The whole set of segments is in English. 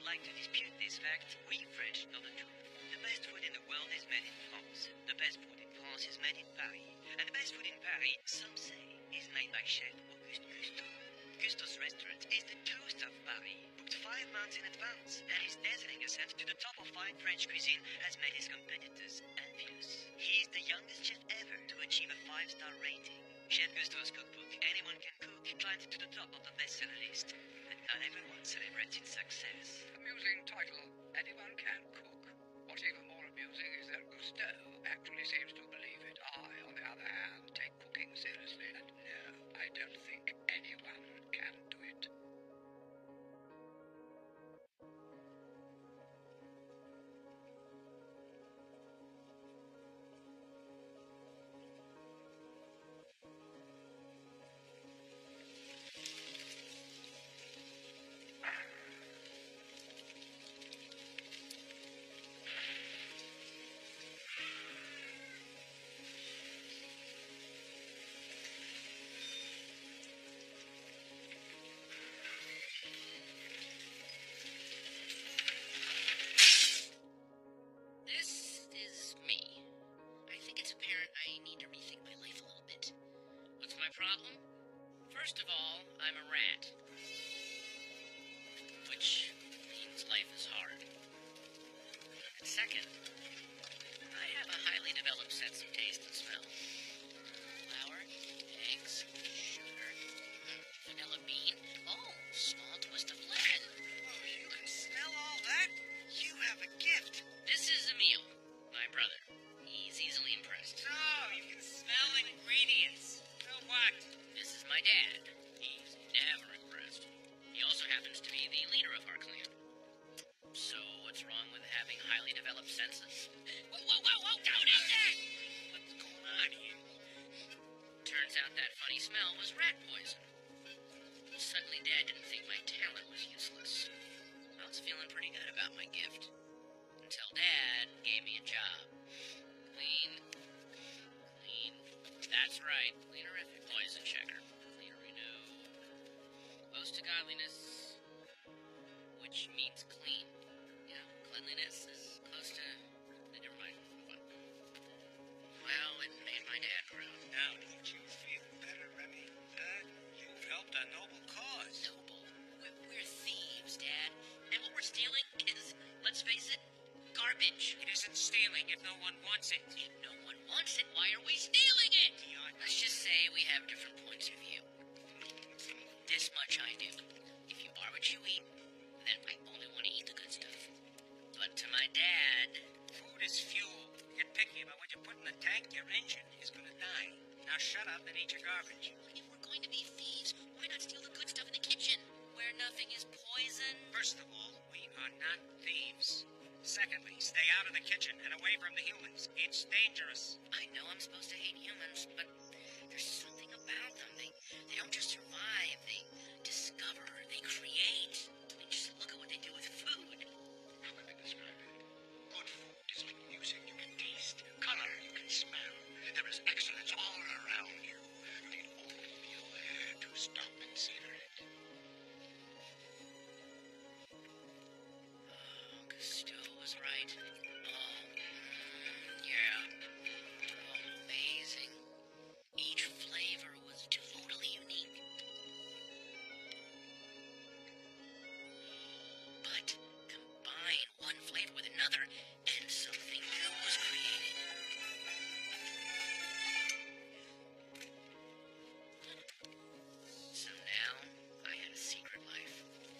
like to dispute this fact, we French know the truth. The best food in the world is made in France. The best food in France is made in Paris. And the best food in Paris, some say, is made by Chef Auguste Cousteau. Cousteau's restaurant is the toast of Paris, booked 5 months in advance, and his dazzling ascent to the top of fine French cuisine has made his competitors envious. He is the youngest chef ever to achieve a 5-star rating. Chef Cousteau's cookbook, Anyone Can Cook, climbed to the top of the bestseller list. But not everyone celebrates its success. Amusing title, Anyone Can Cook. What's even more amusing is that Cousteau actually seems to believe it. I, on the other hand, take cooking seriously, and no, I don't think anyone can do it. This is me. I think it's apparent I need to rethink my life a little bit. What's my problem? First of all, I'm a rat. Which means life is hard. And second, I have a highly developed sense of taste and smell. Flour, eggs, sugar, vanilla bean. Oh, small twist of lemon. Oh, you can smell all that? You have a gift. This is Emil, my brother. He's easily impressed. So, you can smell ingredients. So what? This is my dad. He's never impressed. He also happens to be the leader of our clan. So, what's wrong with having highly developed senses? Whoa, whoa, whoa, whoa, don't eat that! What's going on here? Turns out that funny smell was rat poison. Suddenly, Dad didn't think my talent was useless. I was feeling pretty good about my gift. Until Dad gave me a job. Clean. That's right, cleanerific. Poison checker. Cleanery no. Close to godliness, which means clean. Yeah, cleanliness is close to... Never mind. Well, it made my dad proud. Now, don't you feel better, Remy? You've helped a noble cause. Noble. We're thieves, Dad. And what we're stealing is, let's face it, garbage. It isn't stealing if no one wants it. If no one wants it, why are we stealing it? Let's just say we have different points of view. This much I do. If you are what you eat, then I only want to eat the good stuff. But to my dad... Food is fuel. Get picky about what you put in the tank, your engine is gonna die. Now shut up and eat your garbage. If we're going to be thieves, why not steal the good stuff in the kitchen, where nothing is poison? First of all, we are not thieves. Secondly, stay out of the kitchen and away from the humans. It's dangerous. I know I'm supposed to hate humans, but there's something about them. They don't just survive, they discover, they create. I mean, just look at what they do with food. How can I describe it? Good food is like music you can taste, color you can smell. There is excellence all around you. You need only be aware to stop and savor it. Oh, Cousteau was right. Oh, yeah. Oh, amazing. Each flavor was totally unique. But combine one flavor with another, and something new was created. So now, I had a secret life.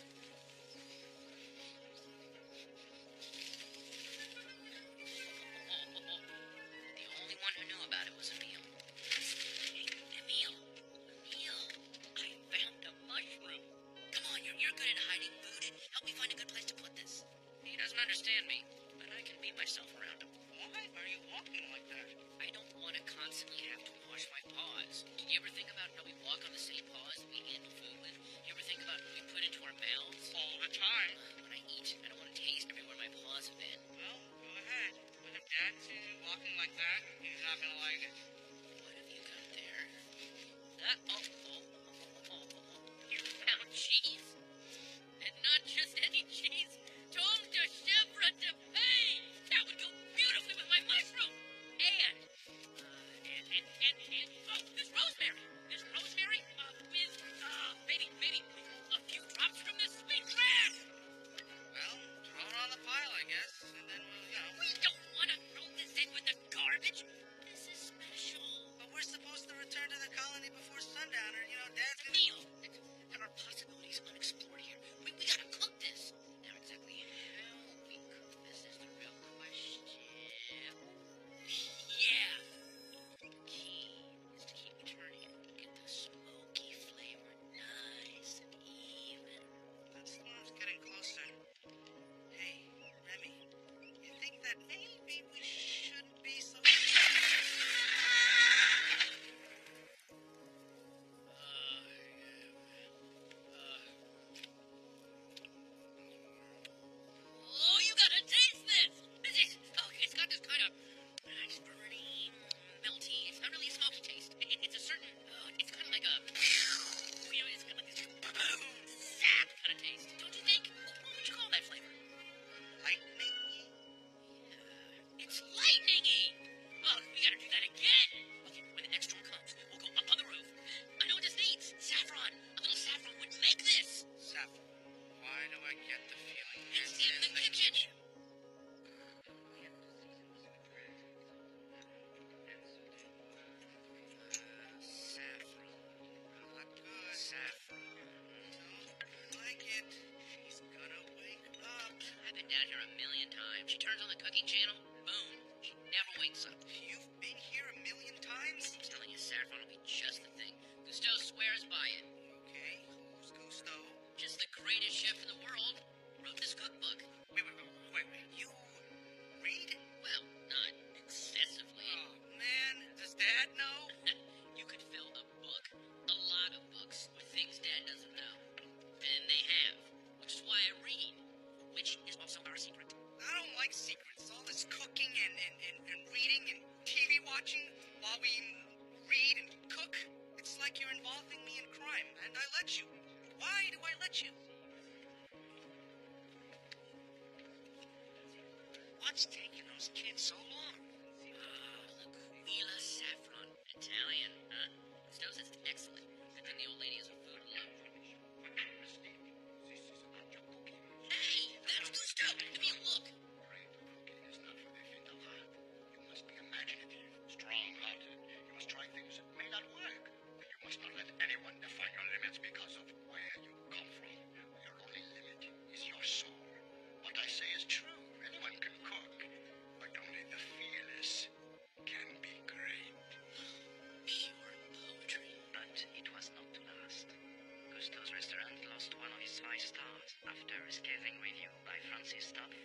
The only one who knew about it was Emil. Emil, I found a mushroom. Come on, you're good at hiding food. Help me find a good place to put this. He doesn't understand me, but I can be myself around him. Why are you walking like that? I don't want to constantly have to wash my paws. Do you ever think about how we walk on the same paws that we handle food with? You ever think about what we put into our mouths? All the time. When I eat, I don't want to taste everywhere my paws have been. Well, go ahead. But if Dad sees you walking like that, he's not gonna like it. What have you got there? You found cheese? And not just any cheese. this, and then we'll. We don't want to throw this in with the garbage. This is special. But we're supposed to return to the colony before sundown, or, Dad's gonna... Neil, there are possibilities unexplored here. We gotta cook this. Now, exactly how we cook this is the real question. Yeah. The key is to keep turning it. Get the smoky flavor nice and even. That storm's getting closer. Hey, Remy, you think that maybe we shouldn't be so... Oh, you gotta taste this! It's got this kind of nice, burny, melty. It's not really a smoky taste. It's a certain. It's kind of like a. It's got like this zap kind of taste. Don't you think? What would you call that flavor? Lightning? It's lightningy. Oh, we gotta do that again. Okay, when the next storm comes, we'll go up on the roof. I know what this needs. Saffron. A little saffron would make this. Saffron. Why do I get the feeling It's in the kitchen. Saffron. Not good. Saffron. Don't like it. She's gonna wake up. I've been down here a million times. She turns on the cooking channel, boom. She never wakes up. You've been here a million times? I'm telling you, saffron will be just the thing. Gusteau swears by it. Okay, who's Gusteau? Just the greatest chef in the world wrote this cookbook. Wait. You read? Well, not excessively. Oh, man. Does Dad know? You could fill a book, a lot of books, with things Dad doesn't know. And they have, which is why I read, which is also our secret. I don't like secrets. All this cooking and reading and TV watching while we read and cook. It's like you're involving me in crime, and I let you. Why do I let you? What's taking those kids so long? L'Aquila saffron. Italian, huh? Gusteau says it's excellent. I think the old lady is a food love. Hey, that's Gusteau. Give me a look. Great cooking is not for the faint of heart. You must be imaginative, strong-hearted. You must try things that may not work. You must not let anyone define your limits because of where you come from. Your only limit is your soul. What I say is true. Anyone can cook, but only the fearless can be great. Pure poetry. But it was not to last. Gusteau's restaurant lost one of his 5 stars after a scathing review by Francis Top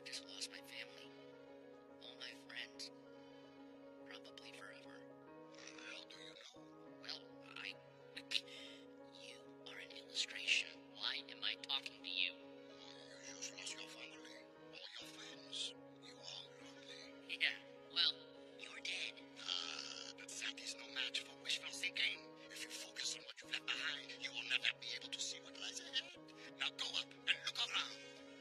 just lost my family. All my friends. Probably forever. What the hell do you know? Well, you are an illustration. Why am I talking to you? You just lost your family, all your friends. You are lonely. Yeah, well, you're dead. But that is no match for wishful thinking. If you focus on what you've left behind, you will never be able to see what lies ahead. Now go up and look around.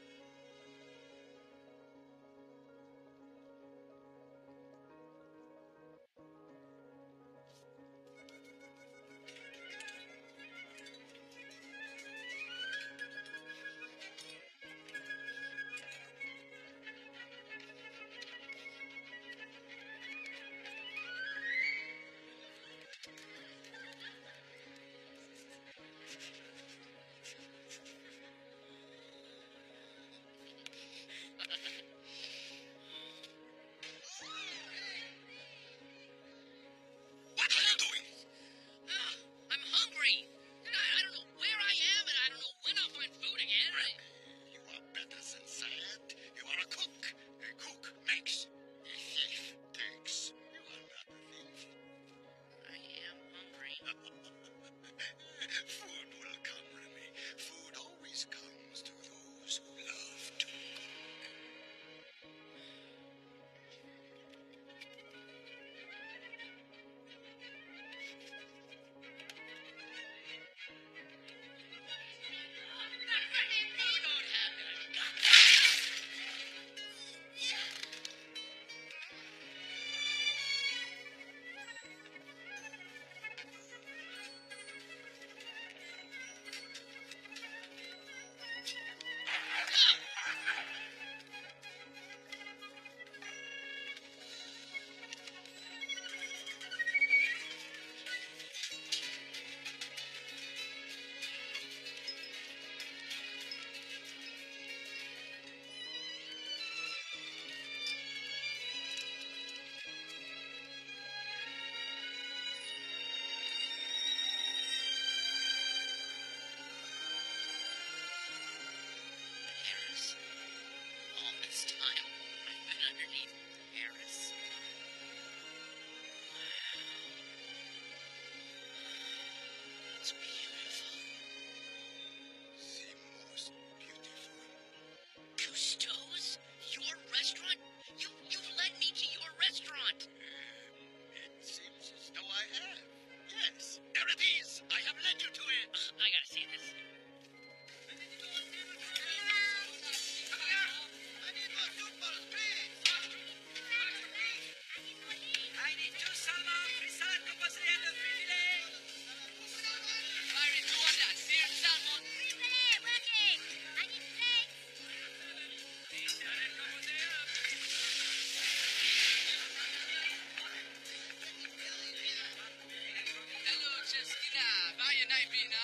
What are you doing? I'm hungry. And I don't know where I am, and I don't know when I'll find food again. You are better than sad. You are a cook. A cook makes. A thief takes. You are not a thief. I am hungry. Food will come, Remy. Food always comes to those who love to cook. You don't have Paris. All this time, I've been underneath Paris. It's beautiful. The most beautiful. Cousteau's? Your restaurant? You've led me to your restaurant. It seems as though I have. Yes, there it is. I have led you to it. I gotta see this. I need more footballs, please. I need two salmon, risotto, mozzarella, filet. Larry, do want that seared salmon? Hello, Cheskina. Vai, Naivina.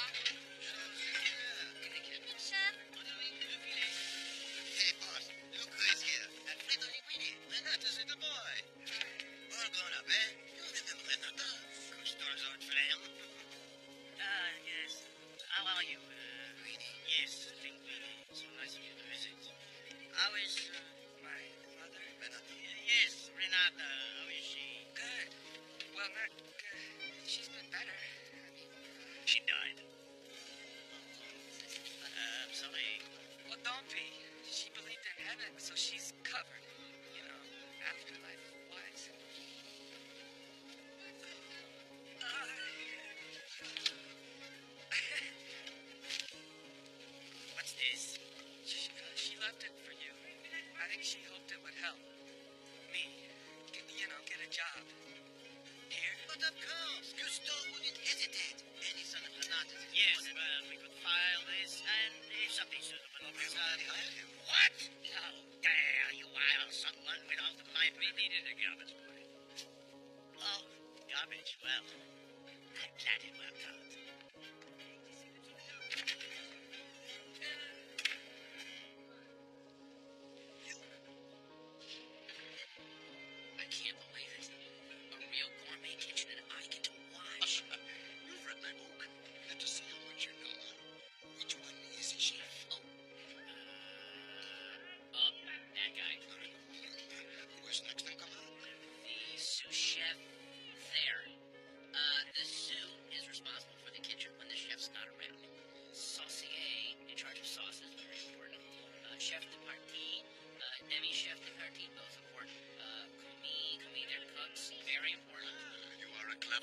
Hey, boss, look who is here. Alfredo Linguini. Renato, c'est the boy. All grown up, eh? You remember Renato? Cousteau's old flame. Yes. How are you? Yes, Linguini. So nice of you to visit. How is my mother? Renato. Yes, Renata. How is she? Good. Well, not good. She's been better. I mean, She died. I'm sorry. well, don't be. She believed in heaven, so she's covered. You know, afterlife wise. What's this? She left it for you. I think she hoped it would help me, get a job. Here? But of course, Cousteau wouldn't hesitate. Any son of Renato. Yes, well, we could file this, and if something suitable opens up. What? How dare you hire someone without the life? We needed a garbage boy. Oh, garbage. Well, I'm glad it worked out. I can't believe it. A real gourmet kitchen, and I get to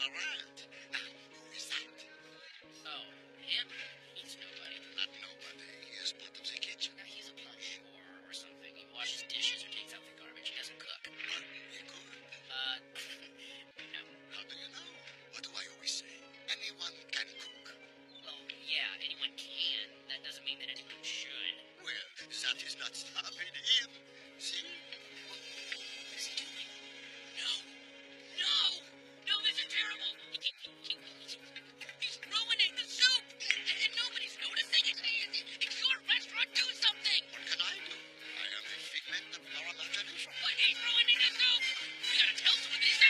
around. Now, who is that? Oh, him? He's nobody. Not nobody. He is part of the kitchen. Now, he's a punch or something. He washes dishes or takes out the garbage. He doesn't cook. But he could. No. How do you know? What do I always say? Anyone can cook. Well, yeah, anyone can. That doesn't mean that anyone should. Well, that is not stopping him. See? What is he doing? No! No! No, this is terrible! He's ruining the soup! And nobody's noticing it! It's your restaurant! Do something! What can I do? I am a figment of your imagination. But he's ruining the soup! We gotta tell someone this.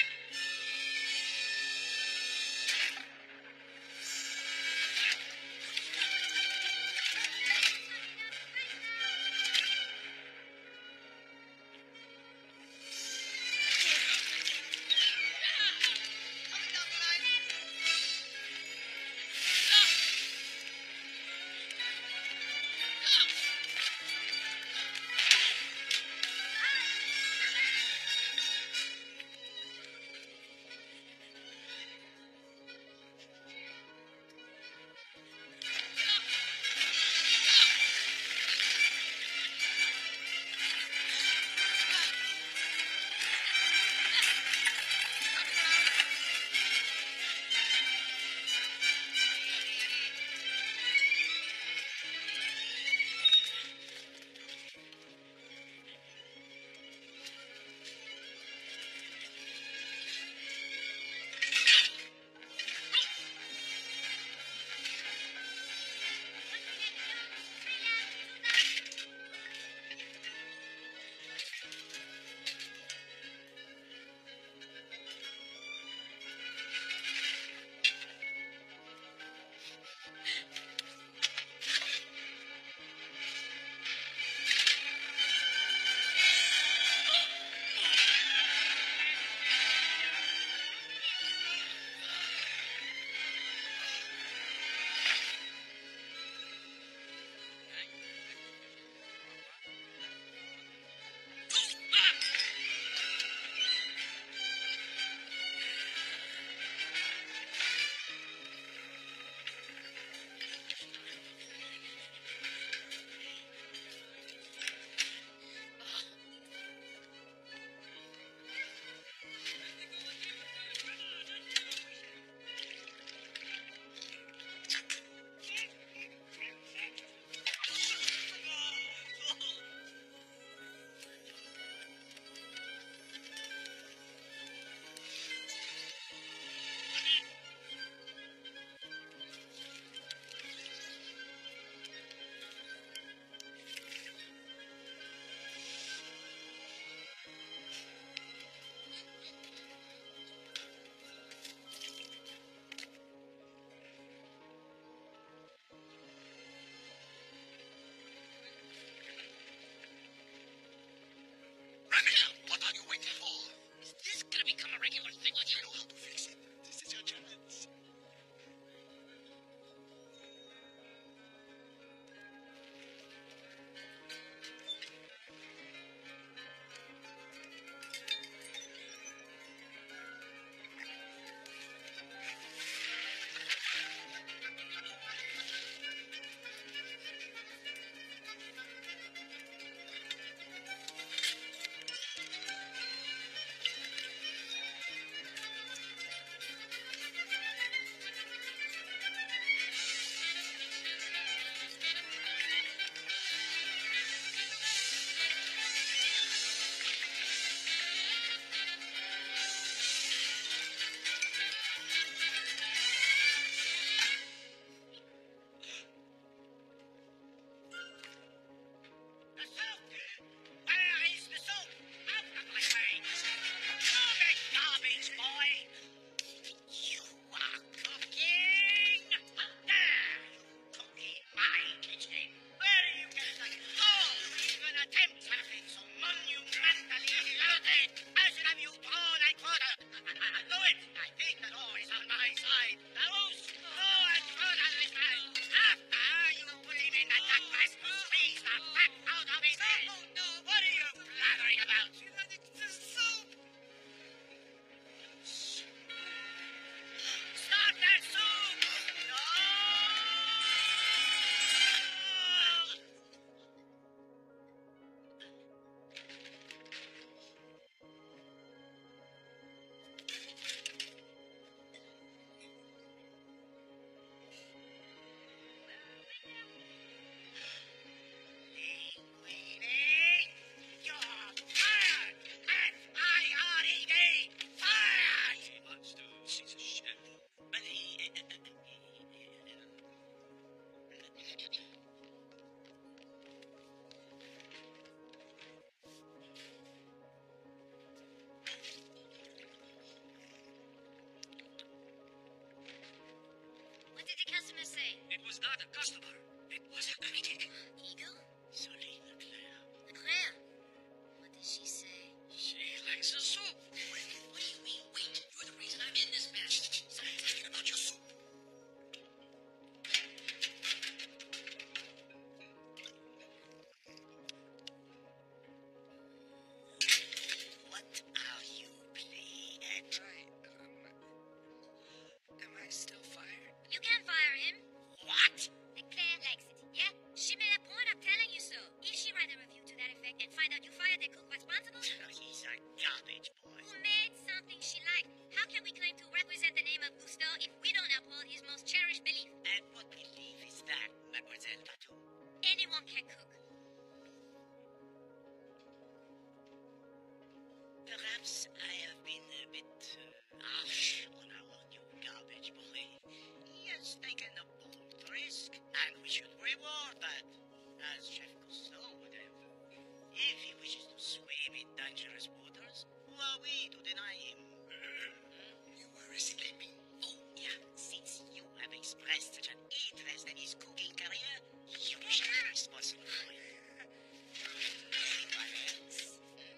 perhaps I have been a bit harsh on our new garbage boy. He has taken a bold risk, and we should reward that, as Chef Cousteau would have. If he wishes to swim in dangerous waters, who are we to deny him? You were recycling me. Oh, yeah, since you have expressed such an interest in his cooking career, you shall be responsible for him. Anyone else?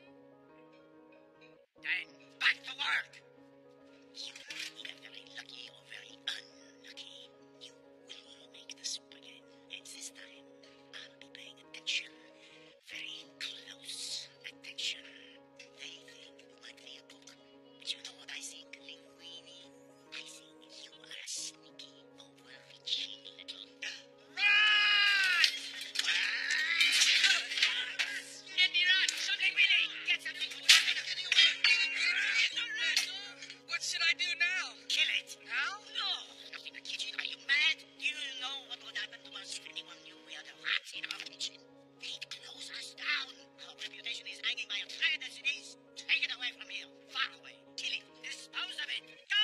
Then back to work! You are either very lucky or very unlucky. You will make the soup again, and this time I'll be paying attention. Very close attention. They think you might be a cook, but you know what I think, Linguini? I think you are a sneaky, overreaching little... Run! Andy, run! Something really! Get something to happen! Getting away! What should I do now? Kill it! Now? No! Not in the kitchen. Are you mad? Do you know what would happen to us if anyone knew we had a rat in our kitchen? They'd close us down. Our reputation is hanging by a thread as it is. Take it away from here. Far away. Kill it. Dispose of it. Go!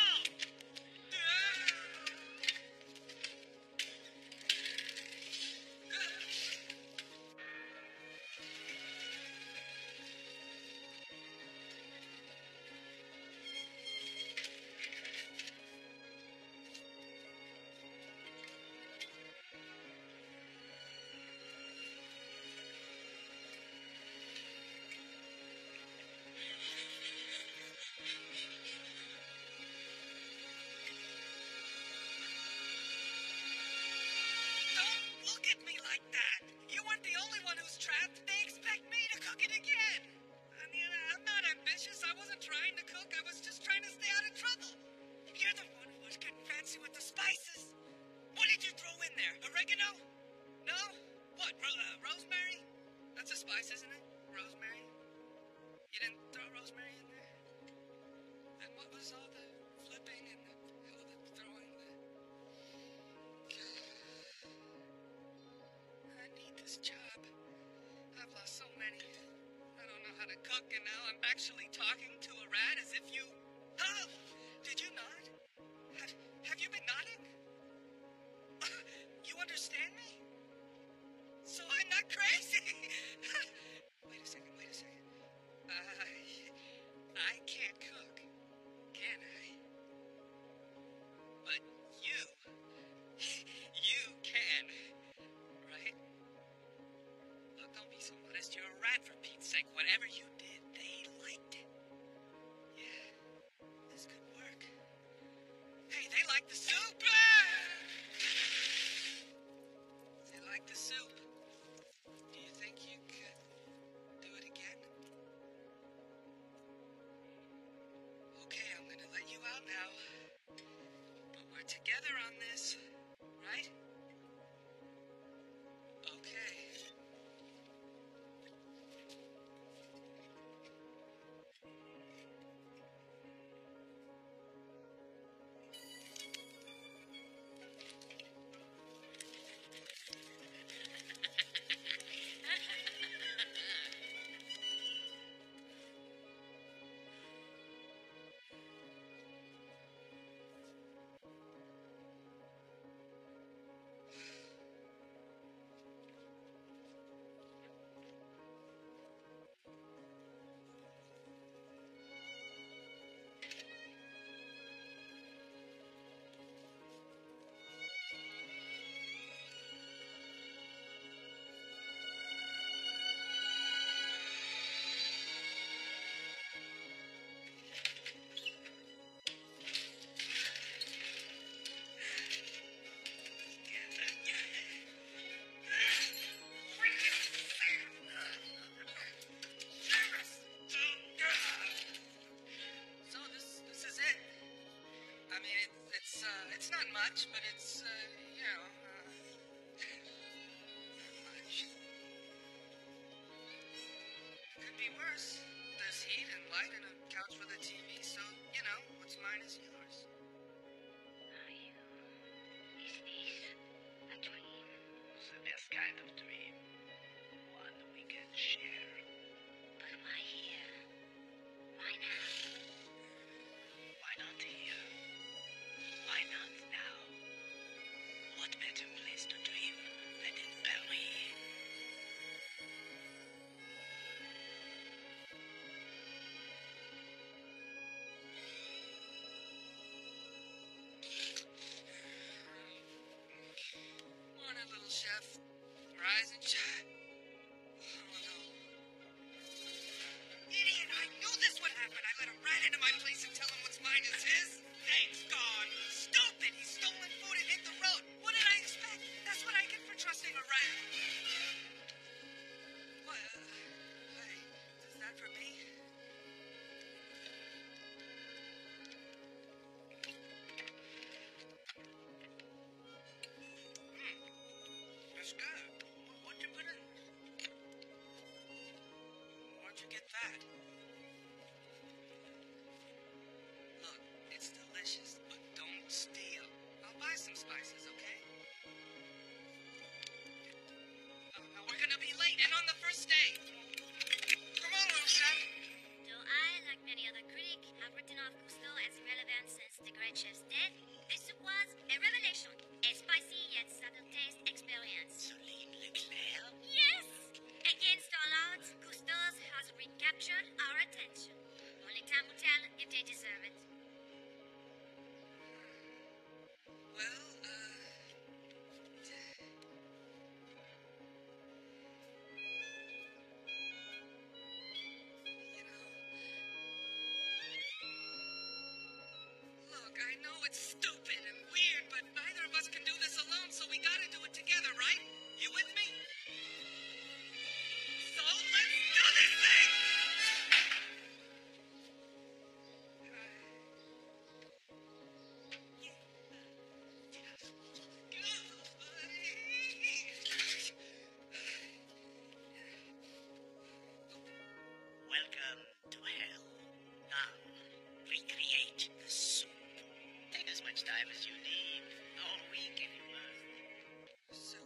Don't look at me like that. You weren't the only one who's trapped. They expect me to cook it again. I mean, I'm not ambitious. I wasn't trying to cook. I was just trying to stay out of trouble. You're the one who was getting fancy with the spices. What did you throw in there? Oregano? No? What? Rosemary? That's a spice, isn't it? Rosemary? You didn't throw rosemary in there? And what was all the flipping and all the throwing? I need this job. I've lost so many. I don't know how to cook, and now I'm actually talking to a rat as if you... Huh? Did you nod? Have you been nodding? You understand me? So I'm not crazy. Wait a second. I can't cook, can I? But you can, right? Look, don't be so modest. You're a rat, for Pete's sake. Whatever you did, they liked it. Yeah, this could work. Hey, they like the soup! They like the soup. Do you think you could do it again? Okay, I'm gonna let you out now. But we're together on this, right? Okay. So this is it. I mean, it's not much, but it's not much. Could be worse. There's heat and light and a couch with a TV, so what's mine is yours. Is this a dream? The best kind of dream. One we can share. But why here? Why now? chef. Rise and shine. Oh no. Idiot, I knew this would happen. I let him right into my place and tell him what's mine is his. Thanks, gone. Stupid, he's stolen food and hit the road. What did I expect? That's what I get for trusting a rat. What, hey, is that for me? That's good. What'd you put in? Where'd you get that? Look, it's delicious, but don't steal. I'll buy some spices, okay? We're gonna be late and on the first day. Come on, little chef. Though I, like many other critics, have written off Cousteau as irrelevant since the great chef's death, this soup was a revelation. A spicy yet subtle taste experience. Soline Leclerc? Yes! Against all odds, Cousteau's has recaptured our attention. Only time will tell if they deserve it. Well, you know, look, I know it's stupid and weird, but neither of us can do this alone, so we gotta do it together, right? You with me? So let's do this thing! Welcome to hell. Now, recreate the soup. Take as much time as you need. All week if you must. Soup.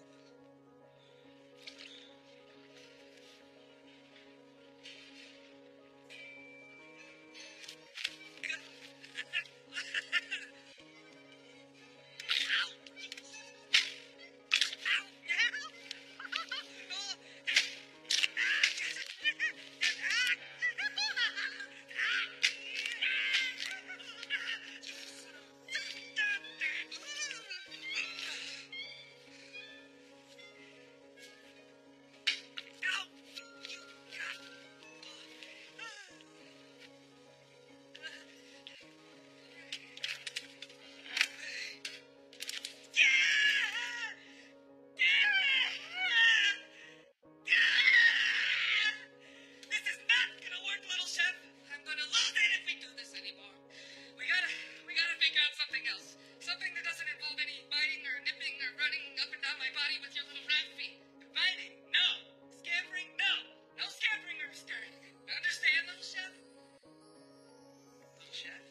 This is not gonna work, little chef. I'm gonna lose it if we do this anymore. We gotta figure out something else. Something that doesn't involve any biting or nipping or running up and down my body with your little rat feet. Biting, no. Scampering, no. No scampering or scurrying. Understand, little chef? Little chef?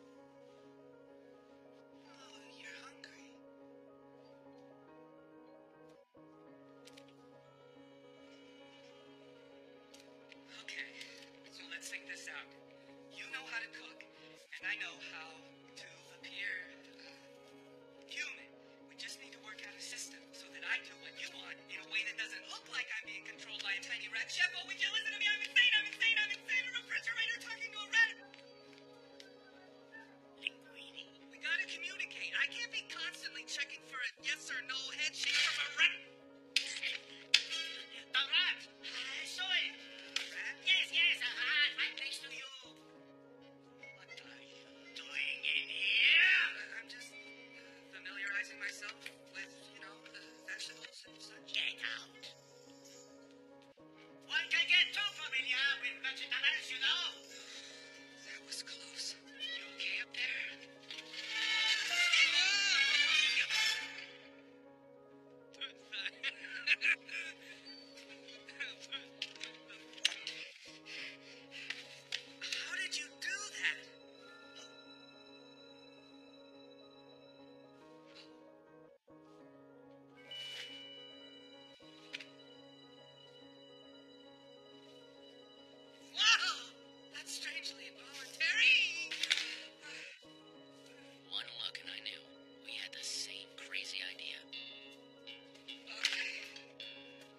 Oh, you're hungry. Okay, so let's think this out. You know how to cook, and I know how to appear human. We just need to work out a system so that I do what you want in a way that doesn't look like I'm being controlled by a tiny rat. Chef, oh, would you listen to me? I'm insane, I'm insane, I'm insane. A refrigerator talking to a rat. Linguini. We gotta communicate. I can't be constantly checking for a yes or no head shake from a rat. A rat! I saw it! A rat? Yes, a rat right next to you. What are you doing in here? I'm just familiarizing myself with, the vegetables and such. Get out. One can get too familiar with vegetables, you know. That was close. You okay up there? How did you do that? Wow! That's strangely involuntary. One look and I knew. We had the same crazy idea. Okay.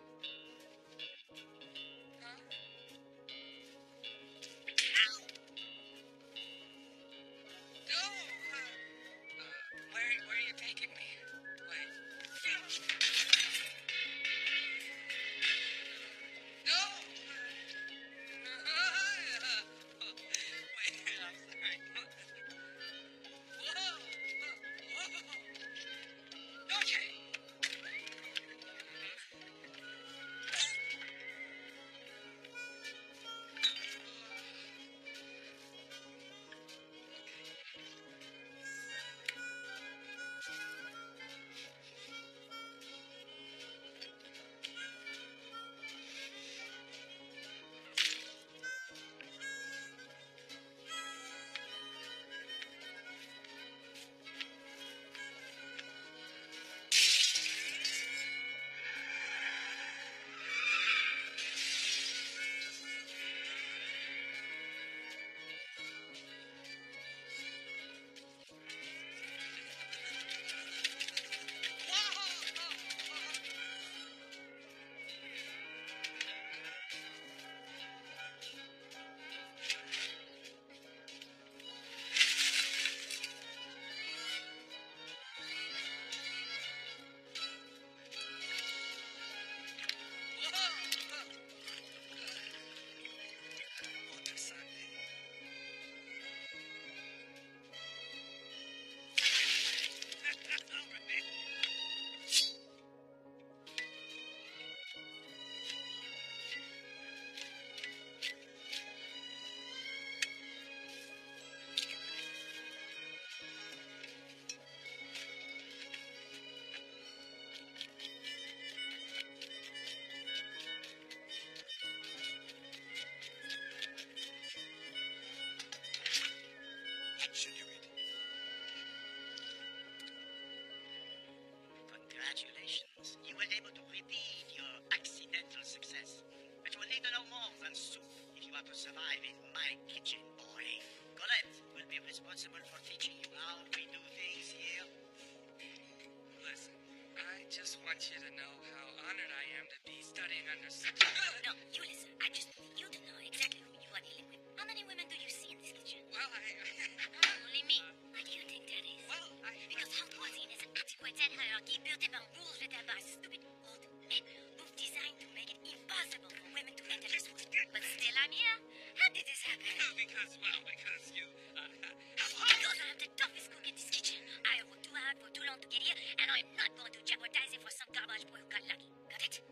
know how honored I am to be studying under such... No, you listen. I just need you to know exactly who you are dealing with. How many women do you see in this kitchen? Well, Only me. Why do you think that is? Well, Because haute cuisine is an antiquated hierarchy built upon rules written by stupid old men who've designed to make it impossible for women to enter this world. But still, I'm here. How did this happen? because you... Because I'm the toughest cook in this kitchen. I have worked too hard for too long to get here, and I'm not going to jeopardize it for some garbage boy who got lucky. Got it?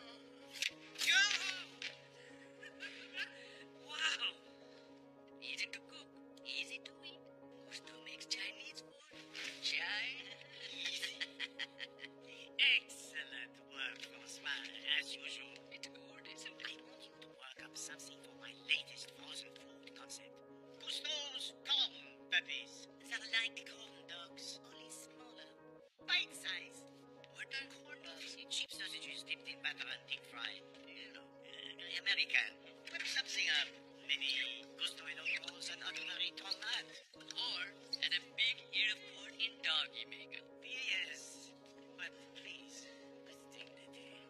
Wow! Easy to cook, easy to eat. Gusto makes Chinese food. Chinese. Excellent work, Francois, as usual. It's good, isn't it? I want you to work up something for my latest frozen food concept. Gusto's corn puppies. They're like corn dogs, only smaller. Bite-sized. Wooden corn dogs in cheap sausages dipped in butter and deep fried. You know, American. Whip something up. Maybe Gusto in rolls and ordinary tomate. Or add a big ear of corn in doggy maker. Yes, but please, with dignity.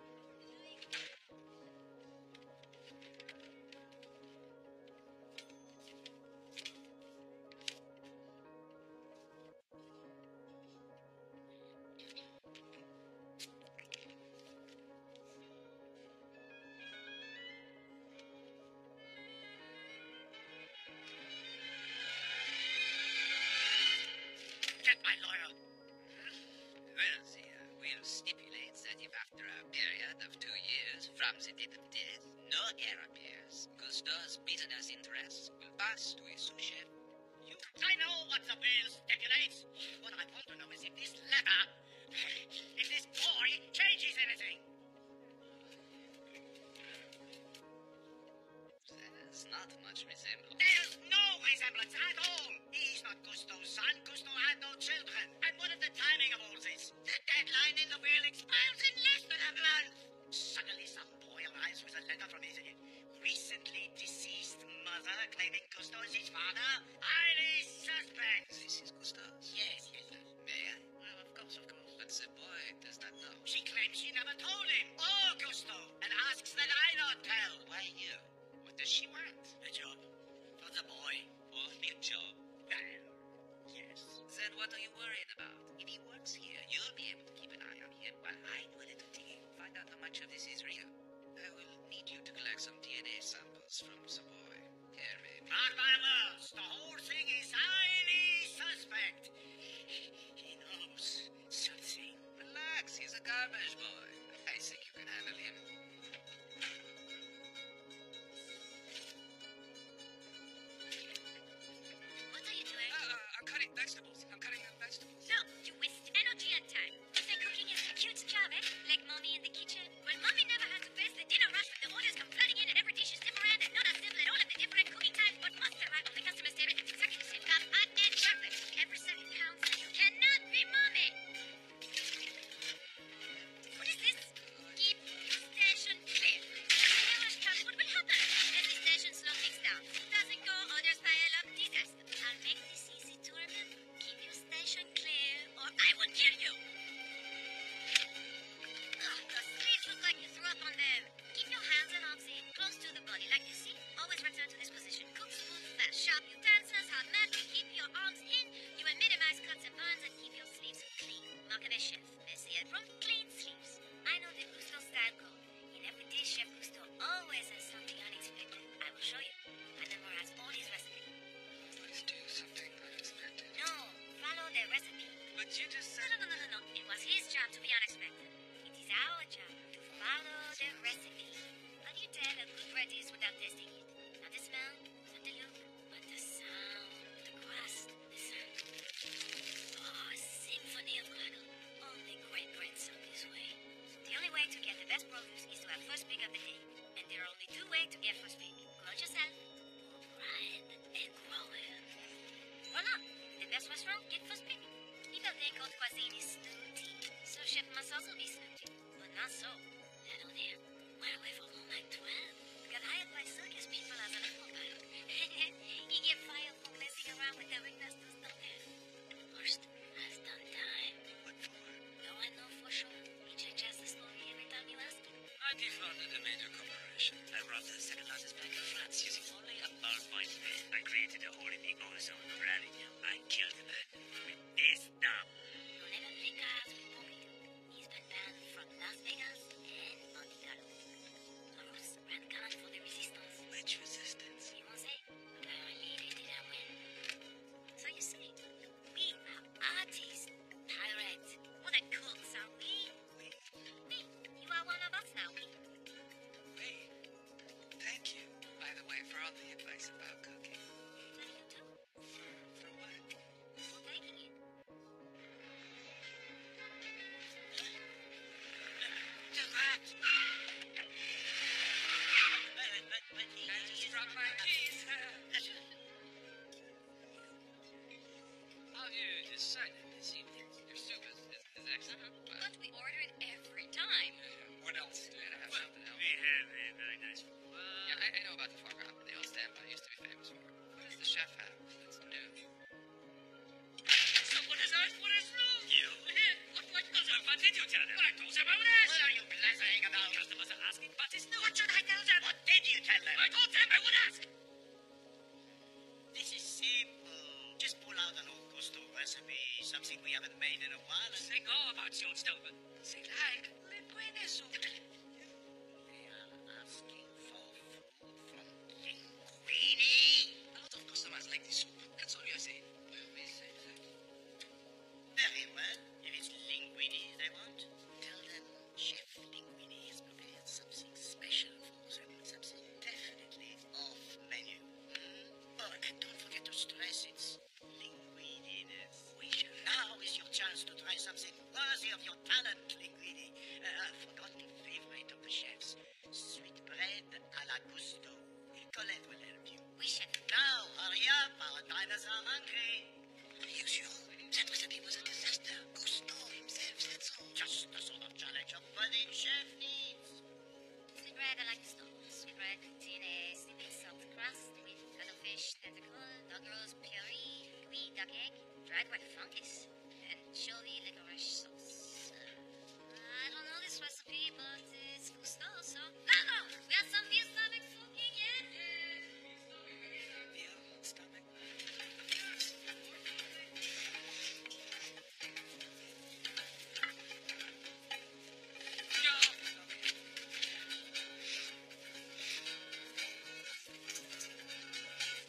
Get my lawyer. Well, the will stipulates that if after a period of 2 years from the date of death, no heir appears, Gusto's business interests will pass to his sous chef. I know what the bill stipulates. What I want to know is if this letter, if this boy changes anything. There's not much resemblance. There's no resemblance at all. He's not Gusto's son. Gusto had no children. And what is the timing of all this? The deadline in the will expires in less than a month. Suddenly some boy arrives with a letter from his recently deceased mother claiming Gusto is his father. Highly suspect. This is Gusto's. Yes. May I? Well, of course. But the boy does not know. She claims she never told him or Gusto and asks that I not tell. Why you? What does she want? A job for the boy. Only a job. Well, yes. Then what are you worried about? If he works here, you'll be able to keep an eye on him while I do a little digging. Find out how much of this is real. I will need you to collect some DNA samples from the boy. Here, maybe. Mark my words, the whole thing is highly suspect. He knows something. Relax, he's a garbage boy. I think you can handle him. What are you doing? I'm cutting vegetables. No, you waste energy and time. You think cooking is a cute job, eh? Like mommy in the kitchen? Well, mommy never has to face the dinner rush when the orders come flooding in and every dish is different and not as simple at all of the different cooking times, but must arrive on the customer's table at exactly the same time, hot and perfect. Every second counts and you cannot be mommy. What is this? Keep your station clear. If the rush comes, what will happen? As the station slow ticks down. Doesn't go, orders pile up, disaster. I'll make this easy to remember. Keep your station clear or I will kill you. Ugh, the sleeves look like you threw up on them. Keep your hands and arms in, close to the body, like you see. Always return to this position. Cook smooth, fast, sharp utensils, hot mat. Keep your arms in. You will minimize cuts and burns and keep your sleeves clean. Mark of a chef. Messy at from clean sleeves. I know the Gusto style code. In every dish, Chef Gusto always has something unexpected. I will show you. I memorize all his recipes. Let's do something unexpected. No, follow the recipe. But you just said... No. It was his job to be unexpected. It is our job to follow the recipe. How do you tell a good bread is without tasting it? Not the smell, not the look, but the sound, the crust, the sound. Oh, a symphony of crackle. Only great breads are this way. The only way to get the best produce is to have first pick of the day. And there are only 2 ways to get first pick. Grow it yourself, or bribe and grow it. Voilà! The best restaurant, get first pick. People think haute cuisine is snooty. So chef must also be snooty. But not so. Hello there. Why away for all night 12? Got hired by circus people as an acrobat. He get fired for messing around with the ringmasters down there. First has done time. What for? No, I know for sure. He changes the story started a major corporation. I robbed the second largest bank in France using only a ballpoint pen. I created a hole in the ozone of gravity. I killed a man with this thumb. You'll never play cards with Pompidou. He's been banned from Las Vegas and Monte Carlo. Rus ran gun for the resistance. Which resistance? You won't say? Apparently they didn't win. So you see, we are artists, pirates. What a cooks are we? We. You are one of us now, we. Wait. Thank you. By the way, for all the advice about cooking. Thank you too For what? for taking it. I just dropped my keys. How have you decided this evening? Your soup is excellent. But we order it every time. What else? Do you have something else? We have a very nice food. Yeah, I know about the foie gras. The old standby used to be famous for it. What does the chef have that's new? So what is ours? What is new? You? What What did you tell them? I told them I would ask. What are you blathering about? Customers are asking what is new. What should I tell them? What did you tell them? I told them I would ask. This is simple. Just pull out an old Gusto recipe, something we haven't made in a while. Say go about your stubborn. Say like linguine soup. They are asking for food from Linguini. A lot of customers like this soup. That's all you say. We say that. Very well. If it's linguini they want, tell them Chef Linguini has prepared something special for them. Something definitely off menu. Oh, and don't forget to stress it's linguini-ness. Now is your chance to try something worthy of your talent, Linguini. A forgotten favorite of the chefs. Sweet bread à la Gusto. Colette will help you. Oui, chef. Now, hurry up. Our diners are hungry. Are you sure? That recipe was a disaster. Gusto himself said so. Just the sort of challenge a budding chef needs. Sweet bread I like the stone. Sweet bread cooked in a sleeping salt crust with cuttlefish tentacle, dog rose puree, gooey duck egg, dried white fungus, anchovy licorice sauce. I don't know this recipe, but it's gusto, so... Lago! We have some beer stomach cooking, yeah? Beer, stomach.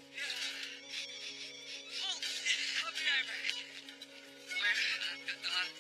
I'll be right back.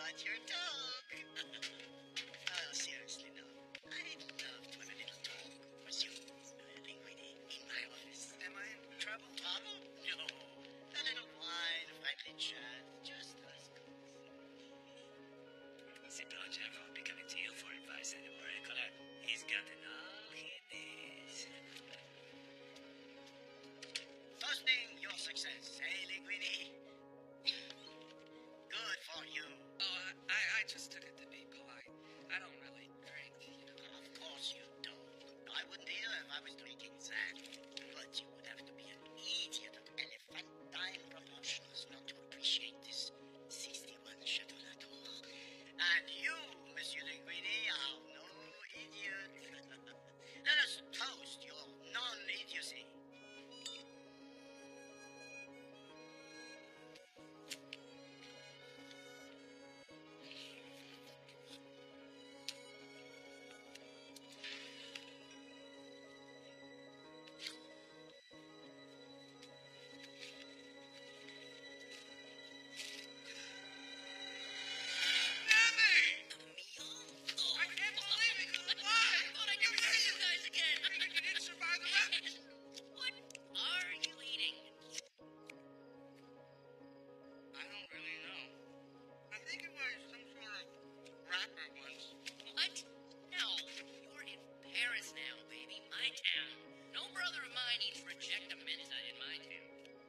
want your dog. Oh, seriously, no. I'd love to have a little talk with you, Linguini, in my office. Am I in trouble? Trouble? No. A little wine, friendly chat, just us. C'est pas Jeff won't be coming to you for advice anymore, Nicola. He's gotten all he needs. Toasting your success, eh, Linguini? Good for you. Oh, I just took it to be polite. I don't really drink, you know. Of course you don't. I wouldn't either if I was drinking that. But you would have to be an idiot of elephantine proportions not to appreciate this 61 Chateau Latour. And you, Monsieur Linguini, are no idiot. Let us toast your non-idiocy. I can't believe it. Why? I thought I could see you guys again. You didn't survive the run? What are you eating? I don't really know. I think it was some sort of wrapper once. What? No, you're in Paris now, baby. My town. No brother of mine eats reject a minute in my town.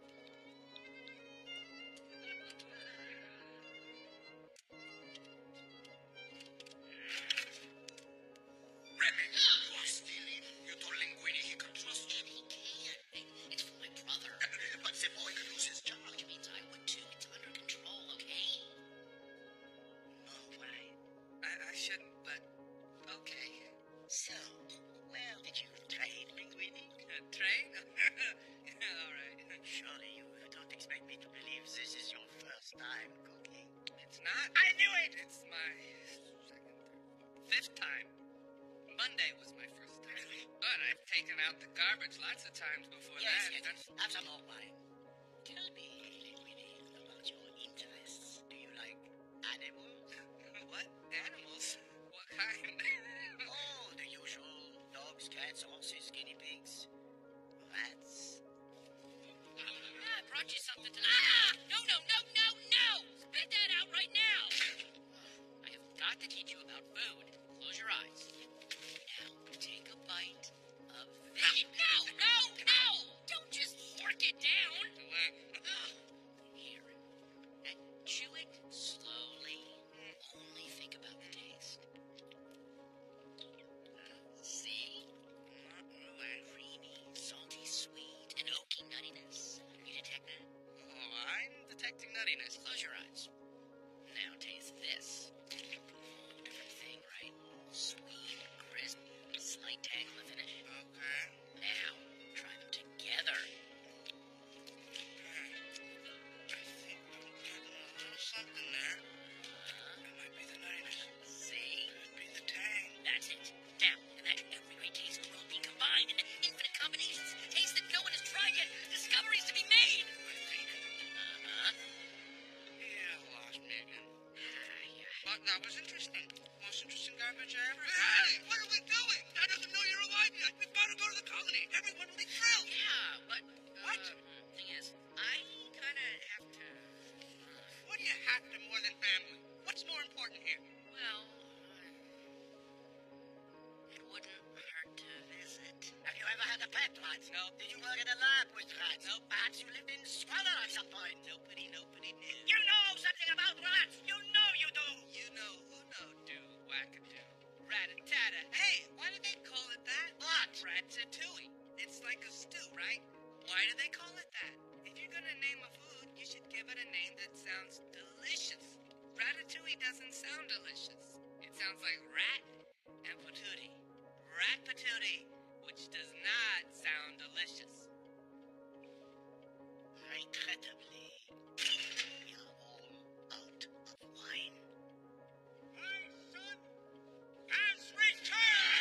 Remy, you are stealing. You told Linguini he can trust you. He can't. Hey, it's for my brother. But the boy could lose his job. Which means I would too. It's under control, okay? All right. I shouldn't, but okay. So, where did you trade, Linguini? Train? Yeah, all right. Surely you don't expect me to believe this is your first time cooking. It's not. I knew it! It's my fifth time. Monday was my first time. But I've taken out the garbage lots of times before Yes, that. yes. Have some more wine. Tell me, Linguini, about your interests. Do you like animals? What? Animals? What kind? Oh, the usual. Dogs, cats, horses, guinea pigs. Rats. I brought you something to... Ah! No, no, no, no, no! Spit that out right now! I have got to teach you about food. Close your eyes. Now, take a bite of this. No, no, no! Don't just fork it down! Here. And chew it slowly. Only think about the taste. See? Not really. Creamy, salty, sweet, and oaky nuttiness. You detect that? Oh, I'm detecting nuttiness. Close your eyes. Now taste this. Different thing, right? Sweet, crisp, slight tang on the finish. Okay. Now, try them together. I think I'm getting a little something there. It might be the nuttiness. See? Could be the tang. That's it. Now, imagine every great taste in the world being combined into infinite combinations. Tastes that no one has tried yet. Discoveries to be made. Uh-huh. Yeah, lost me again. Yeah. But that was interesting. Most interesting garbage I ever had. Hey, what are we doing? I doesn't know you're alive yet. We've got to go to the colony. Everyone will be thrilled. Yeah, but... What? Thing is, I kind of have to... What do you have to more than family? What's more important here? Well, it wouldn't hurt to visit. Have you ever had a pet, rat? No. Did you work in a lab with rats? No. Perhaps you lived in squalor at some point? Nobody knew. You know something about rats! You know you do! You know who know do, wackadoo. Rat-a-tata. Hey, why do they call it that? What? Ratatouille. It's like a stew, right? Why do they call it that? If you're gonna name a food, you should give it a name that sounds delicious. Ratatouille doesn't sound delicious. It sounds like rat and patootie. Rat patootie, which does not sound delicious. Regrettably, we are all out of wine. My son has returned!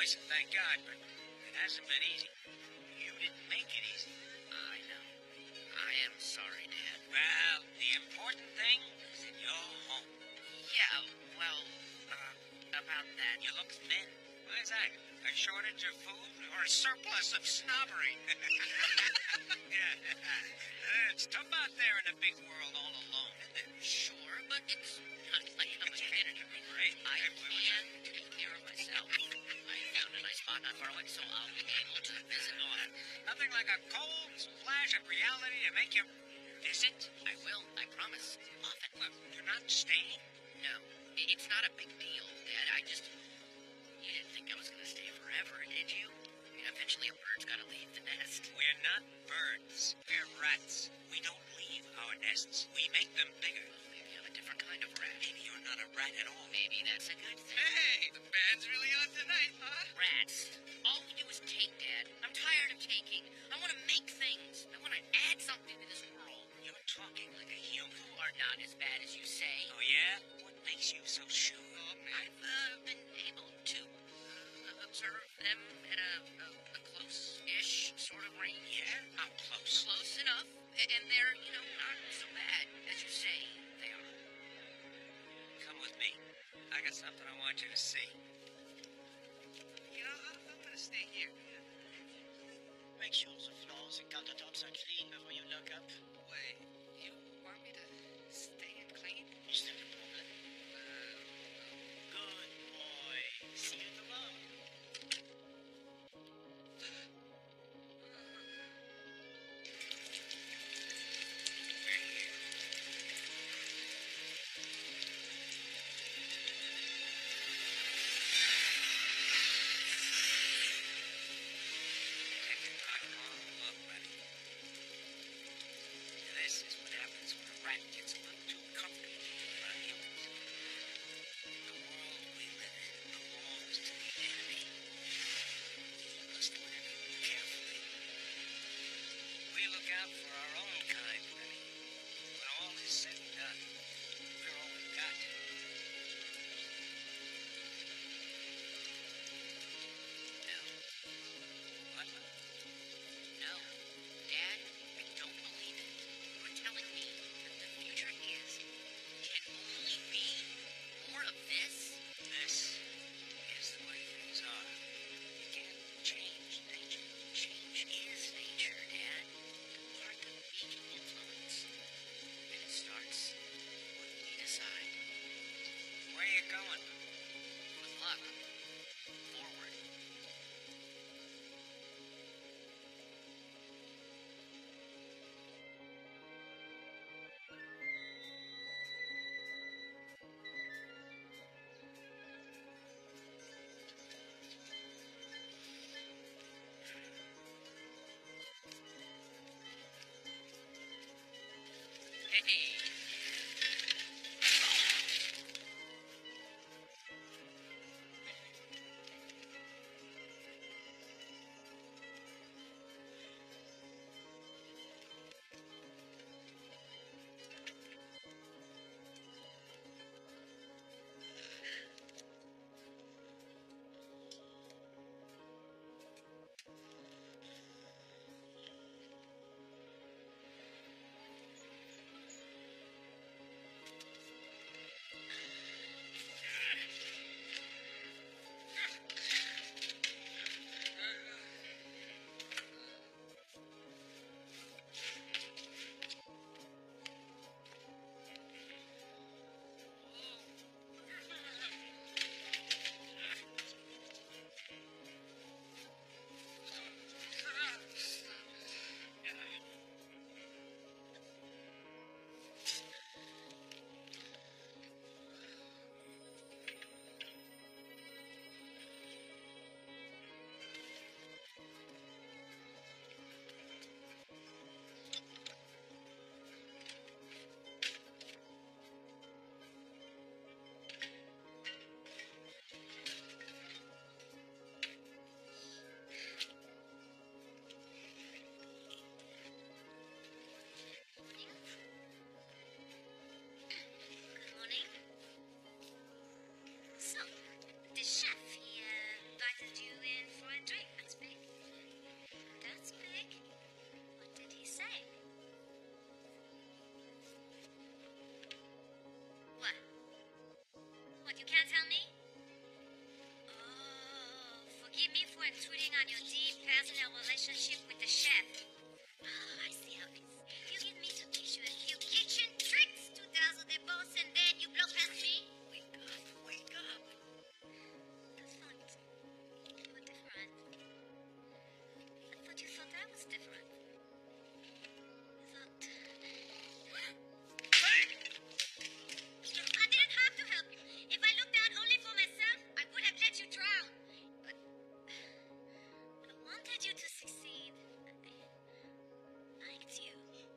Listen, thank God, but it hasn't been easy. You didn't make it easy. I know. I am sorry, Dad. Well, the important thing is that you're home. Yeah, well, about that. You look thin. Why is that? A shortage of food or a surplus of snobbery? Yeah. It's tough out there in the big world all alone, isn't it? Sure, but it's not like I'm a kid. Right. I can take care of myself. I found a nice spot not far away, so I'll be able to visit on. Nothing like a cold splash of reality to make you visit. I will, I promise. Often. Well, you're not staying? No, it's not a big deal, Dad. You didn't think I was going to stay forever, did you? I mean, eventually a bird's got to leave the nest. We're not birds. We're rats. We don't leave our nests. We make them bigger. Well, maybe I'm a different kind of rat. Maybe you're not a rat at all. Maybe that's a good thing. Hey, the band's really on tonight, huh? Rats. All we do is take, Dad. I'm tired of taking. I want to make things. I want to add something to this world. You're talking like a human. You are not as bad as you say. Oh, yeah? What makes you so sure? I've been able to observe them at a close-ish sort of range. Yeah? How close? Close enough, and they're, not so bad as you say they are. Come with me. I got something I want you to see. You know, I'm gonna stay here. Make sure the floors and countertops are clean before you lock up. Wait, you want me to stay and clean? Is that a problem? Good boy. See you tomorrow. Look, buddy. What, you can't tell me? Oh, forgive me for intruding on your deep personal relationship with the chef. Oh, I see how it is. You give me to teach you a few kitchen tricks to dazzle the boss, and then you blow past me? Wake up, wake up. I thought you were different. I thought you thought I was different. I didn't have to help you. If I looked out only for myself, I would have let you drown. But I wanted you to succeed. I liked you.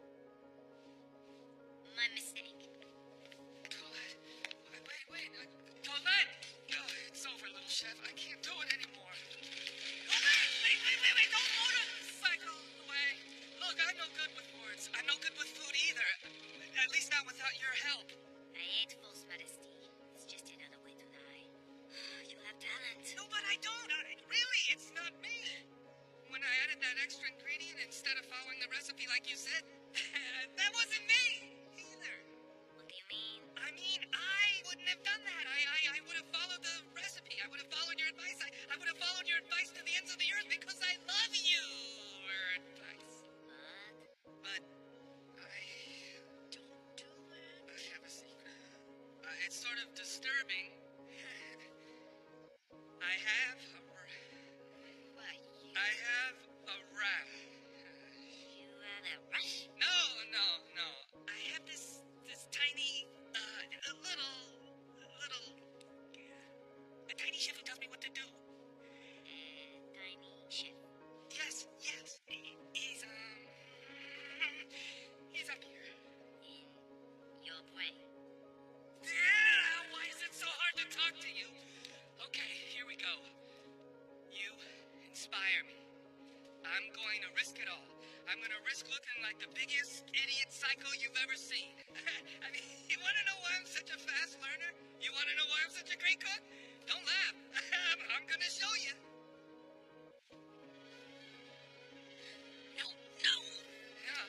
My mistake. Colette. Wait. Colette! Oh, it's over, little chef. I can't do it anymore. Colette! Wait. Don't throw the cycle away. Look, I'm no good with words. I'm no good with food either. At least not without your help. I hate false modesty. It's just another way to lie. You have talent. No, but I don't. Really, it's not me. When I added that extra ingredient instead of following the recipe like you said, that wasn't me either. What do you mean? I mean, I wouldn't have done that. I would have followed the recipe. I would have followed your advice. I would have followed your advice to the ends of the earth because I love you. Advice. But I don't do it. I have a secret. It's sort of disturbing. I have a rash. You have a rush? No. I have this tiny, a tiny chef who tells me what to do. Tiny chef. Yes. He's up here. In your brain. Yeah, why is it so hard to talk to you? Okay, here we go. You inspire me. I'm going to risk it all. I'm going to risk looking like the biggest idiot psycho you've ever seen. I mean, you want to know why I'm such a fast learner? You want to know why I'm such a great cook? Don't laugh. I'm going to show you. No. Yeah.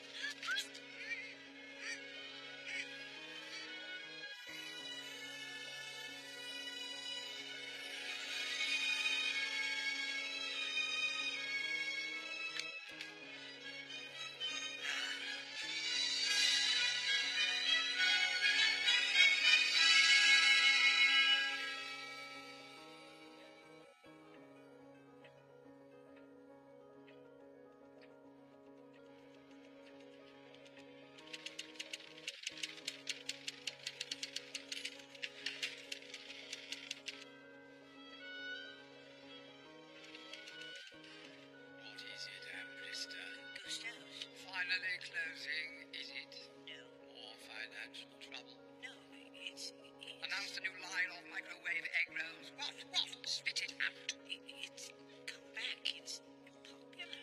What is it, Ambrister? Gusto's? Finally closing, is it? No. More financial trouble? No, it's... Announce the new line of microwave egg rolls. What? Spit it out. It's come back. It's popular.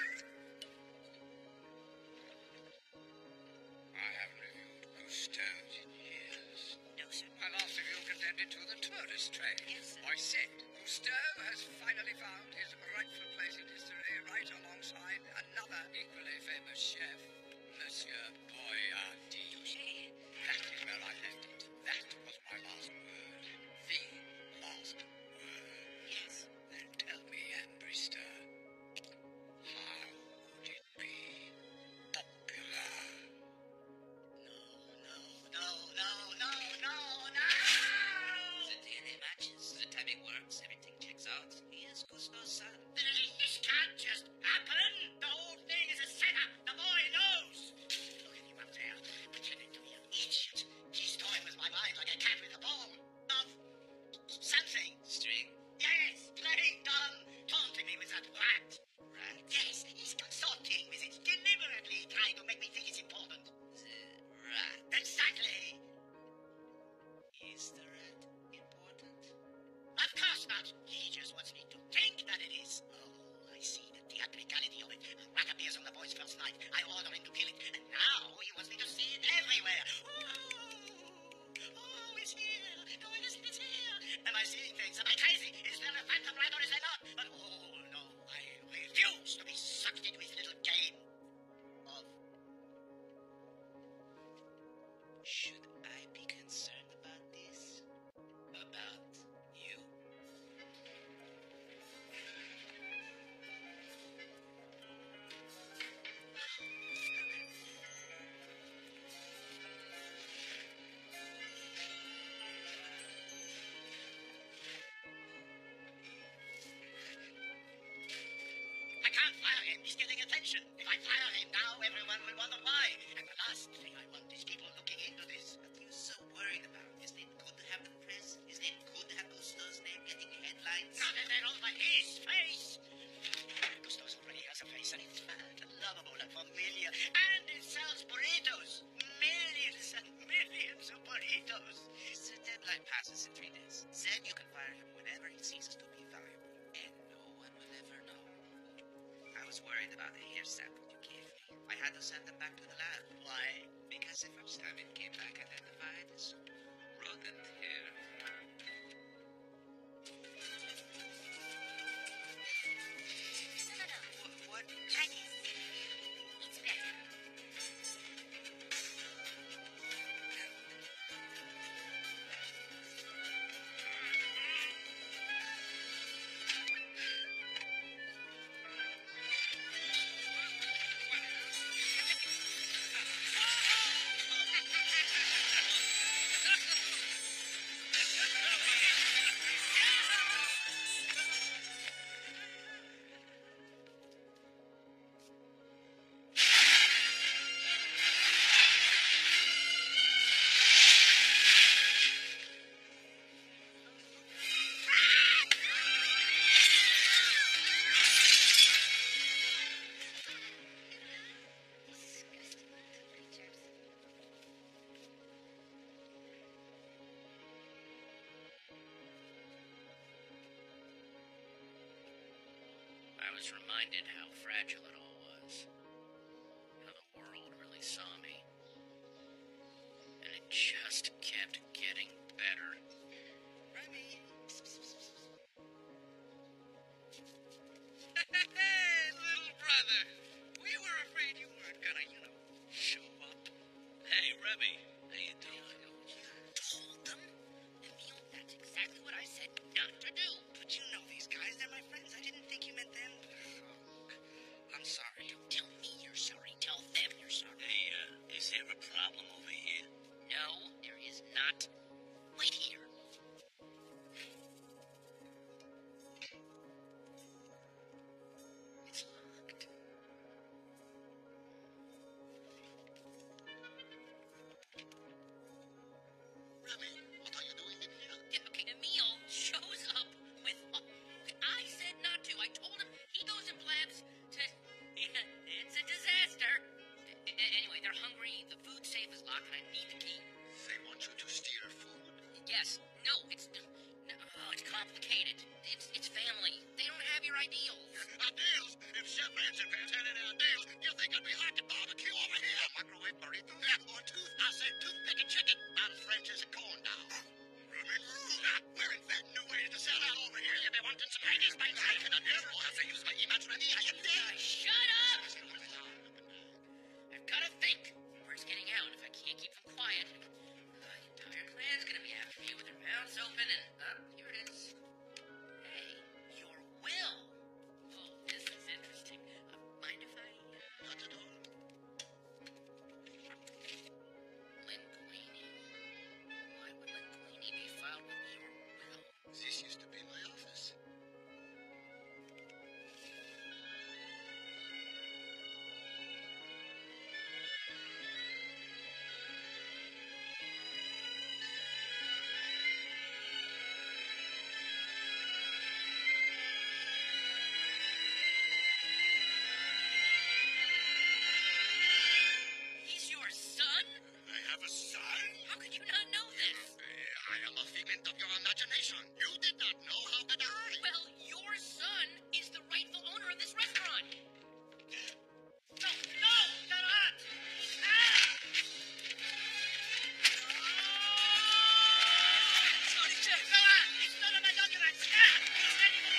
I haven't reviewed Gusto's in years. No, sir. My last review condemned it to the tourist train. Yes, sir. I said Gusteau has finally found his rightful place in history right alongside another equally famous chef, Monsieur Boyardee. Touché. That is where I left it. That was my last word. The last word. Yes. Then tell me, Ambrister, how would it be popular? No! The DNA matches, the timing works, everything checks out. He is Gusto's son. This can't just happen. The whole thing is a setup. The boy knows. Look at him up there, pretending to be an idiot. He's toying with my mind like a cat with a ball. Of something. String? Yes, playing dumb, taunting me with that rat. Rat? Yes, he's consorting with it, deliberately trying to make me think it's important. The rat. Exactly. Is the rat important? Of course not. He just wants me to think that it is. Oh, I see the theatricality of it. Rat appears on the boy's first night. I order him to kill it, and now he wants me to see it everywhere. Oh, it's here. No, it isn't. It's here. Am I seeing things? Am I crazy? Is there a phantom rat or is there not? But oh no, I refuse to be sucked into his little game of... Should I be concerned about this? About he's getting attention. If I fire him now, everyone will wonder why. And the last thing I want is people looking into this. What are you so worried about? Isn't it good to have the press? Isn't it good to have Gusto's name getting headlines? Not that they're over his face. Gusto's already has a face, and it's fat and lovable and familiar. And it sells burritos. Millions and millions of burritos. The deadline passes in 3 days. Then you can fire him whenever he ceases to be valuable. And no one will ever know. I was worried about the hair sample you gave me. I had to send them back to the lab. Why? Because the first time it came back identified as rodent hair. No. What? Try this. It's better. Disgusting little creatures. I was reminded how fragile it all was. How the world really saw me. And it just kept getting better. Remy! Hey, little brother! We were afraid you weren't gonna, show up. Hey, Remy. How you doing? Told them? Emil, that's exactly what I said not to do. But you know these guys, they're my friends. I didn't think you meant them. I'm sorry. Don't tell me you're sorry. Tell them you're sorry. Hey, is there a problem over here? No, there is not. Wait here. It's locked. Remy, what are you doing in here? Okay, Emil shows up with. I said not to. I told him he goes in labs to. Yeah, it's a disaster. Anyway, they're hungry. The food safe is locked, and I need the key. They want you to steal food. Yes. No. It's complicated. It's family. They don't have your ideals. Ideals? If Chef Ransom-Pants had any ideals, you think it'd be hot to barbecue over here? A microwave burrito? Yeah, or I said toothpick and chicken. Not as French as a corn dog. Remy, we're inventing new ways to sell out over here. You be wanting some Haggis by night? I will have to use my emails, Remy. I am dead. Shut up! I've got to think. Word's getting out. If I can't keep them quiet, the entire clan's gonna be after me with their mouths open and here it is. Hey, your will. Oh, this is interesting. Mind if I? Not at all. Linguini. Why would Linguini be filed with your will? This used to be my office. He's your son? I have a son? How could you not know this? I am a figment of your imagination. You did not know, how could I? Well, your son is the rightful owner of this restaurant. No, not! Sorry, Chef. It's none of my documents. It's ready to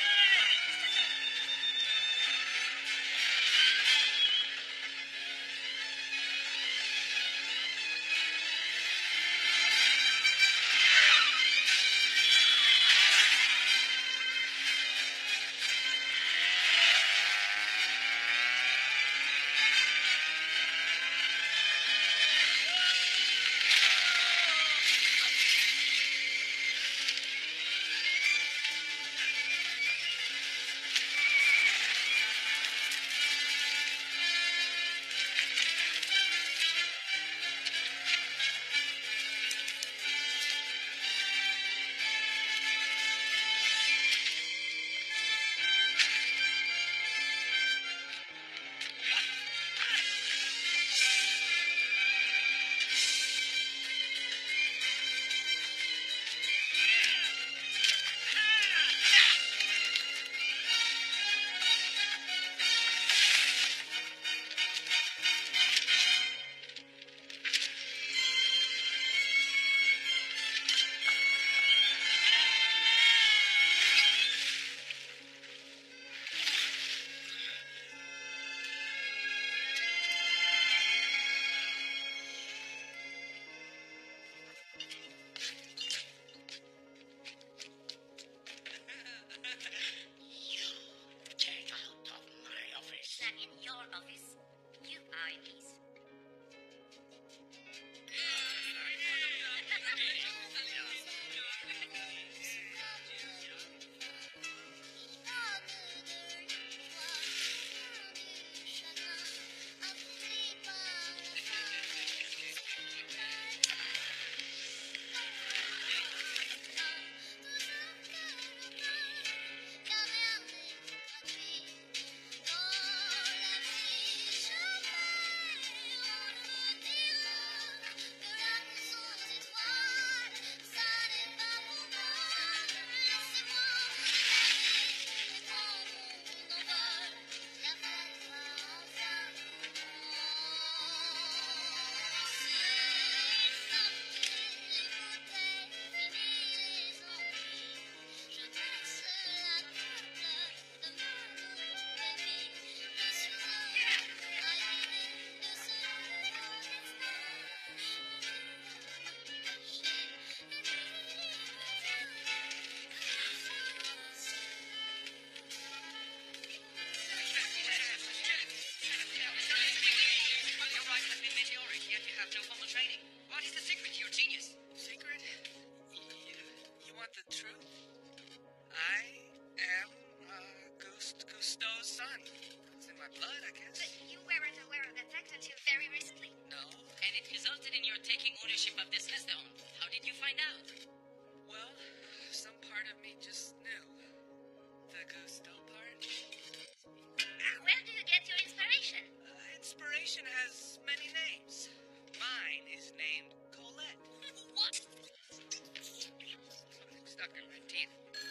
the truth? I am Cousteau's son. It's in my blood, I guess. But you weren't aware of the fact until very recently. No. And it resulted in your taking ownership of this restaurant. How did you find out? Well, some part of me just knew. The Cousteau part. Where do you get your inspiration? Inspiration has many names. Mine is named Colette. What? Something stuck in my teeth.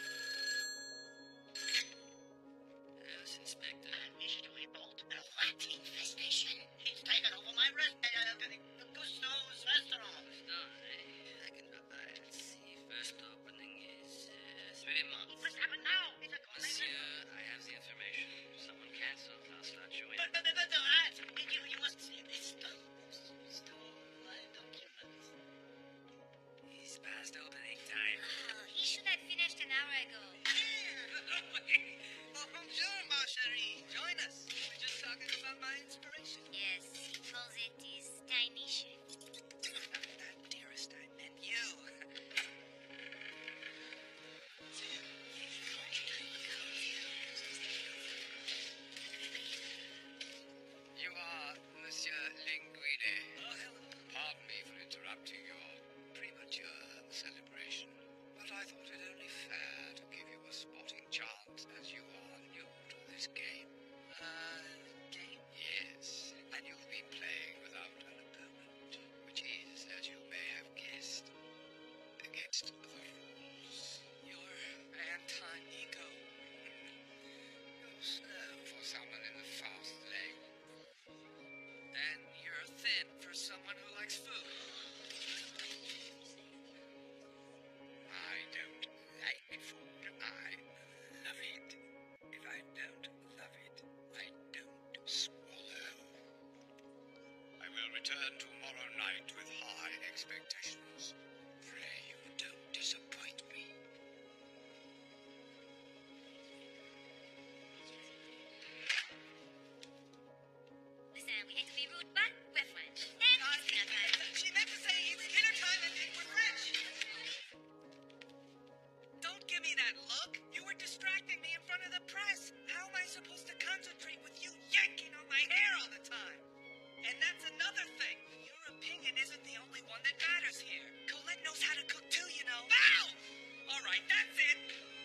Yes, Inspector. I wish to report a rat infestation. It's taken over my Cousteau's restaurant. I can provide. Let's see. First opening is 3 months. What's happened now? It's a Monsieur, I have the information. Someone canceled. I'll slot you in. But the rat! You must see this. Stole my documents. He's past opening time. Oh, he should have finished an hour ago. Oh, bonjour, ma chérie. Join us. We're just talking about my inspiration. Yes, he calls it his tiny chef. Not dearest, I meant you. You are Monsieur Linguine. Oh, hello. Pardon me for interrupting your premature celebration, but I thought it only fair to give you a sporting chance as you are new to this game. Game? Yes, and you'll be playing without an opponent, which is, as you may have guessed, against the rules. You're Anton Ego. You're slow for someone in the fast lane. Then you're thin for someone who likes food. I don't like food. I love it. If I don't love it, I don't swallow. I will return tomorrow night with high expectations. Pray you don't disappoint me. Listen, we hate to be rude, but we're French. And it's dinner time. She meant to say it's dinner time and we're French. Don't give me that look. You were distracting me in front of the press. How am I supposed to concentrate with you yanking on my hair all the time? And that's another thing. Your opinion isn't the only one that matters here. Colette knows how to cook too, you know. Ow! All right, that's it.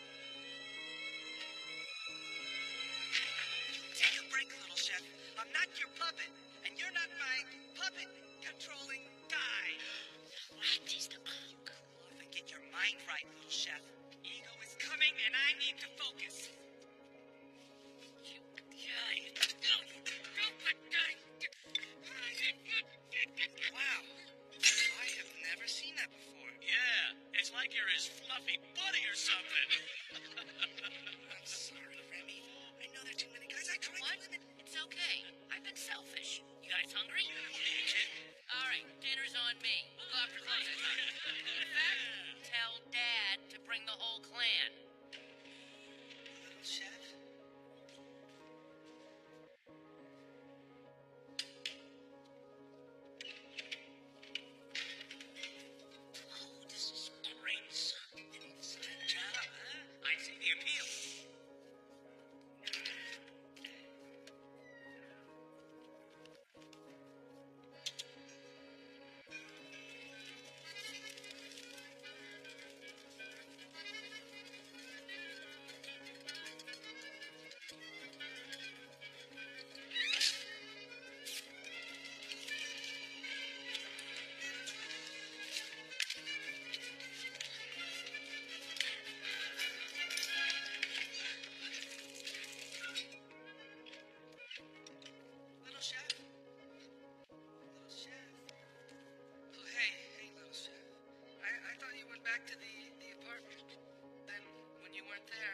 Take a break, little chef. I'm not your puppet, and you're not my puppet controlling guy. What is the cook? Cool off and get your mind right, little chef. Ego is coming, and I need to focus. Wow, I have never seen that before. Yeah, it's like you're his fluffy buddy or something. I'm sorry, Remy. I know there are too many guys. I tried What? to limit. It's okay. I've been selfish. You guys hungry? All right, dinner's on me. We'll go after closing time. In fact, tell Dad to bring the whole clan. Little chef. Oh, this is great, son. Good job, huh? I see the appeal. Little chef. Little chef. Oh, hey, little chef. I thought you went back to the apartment. Then, when you weren't there,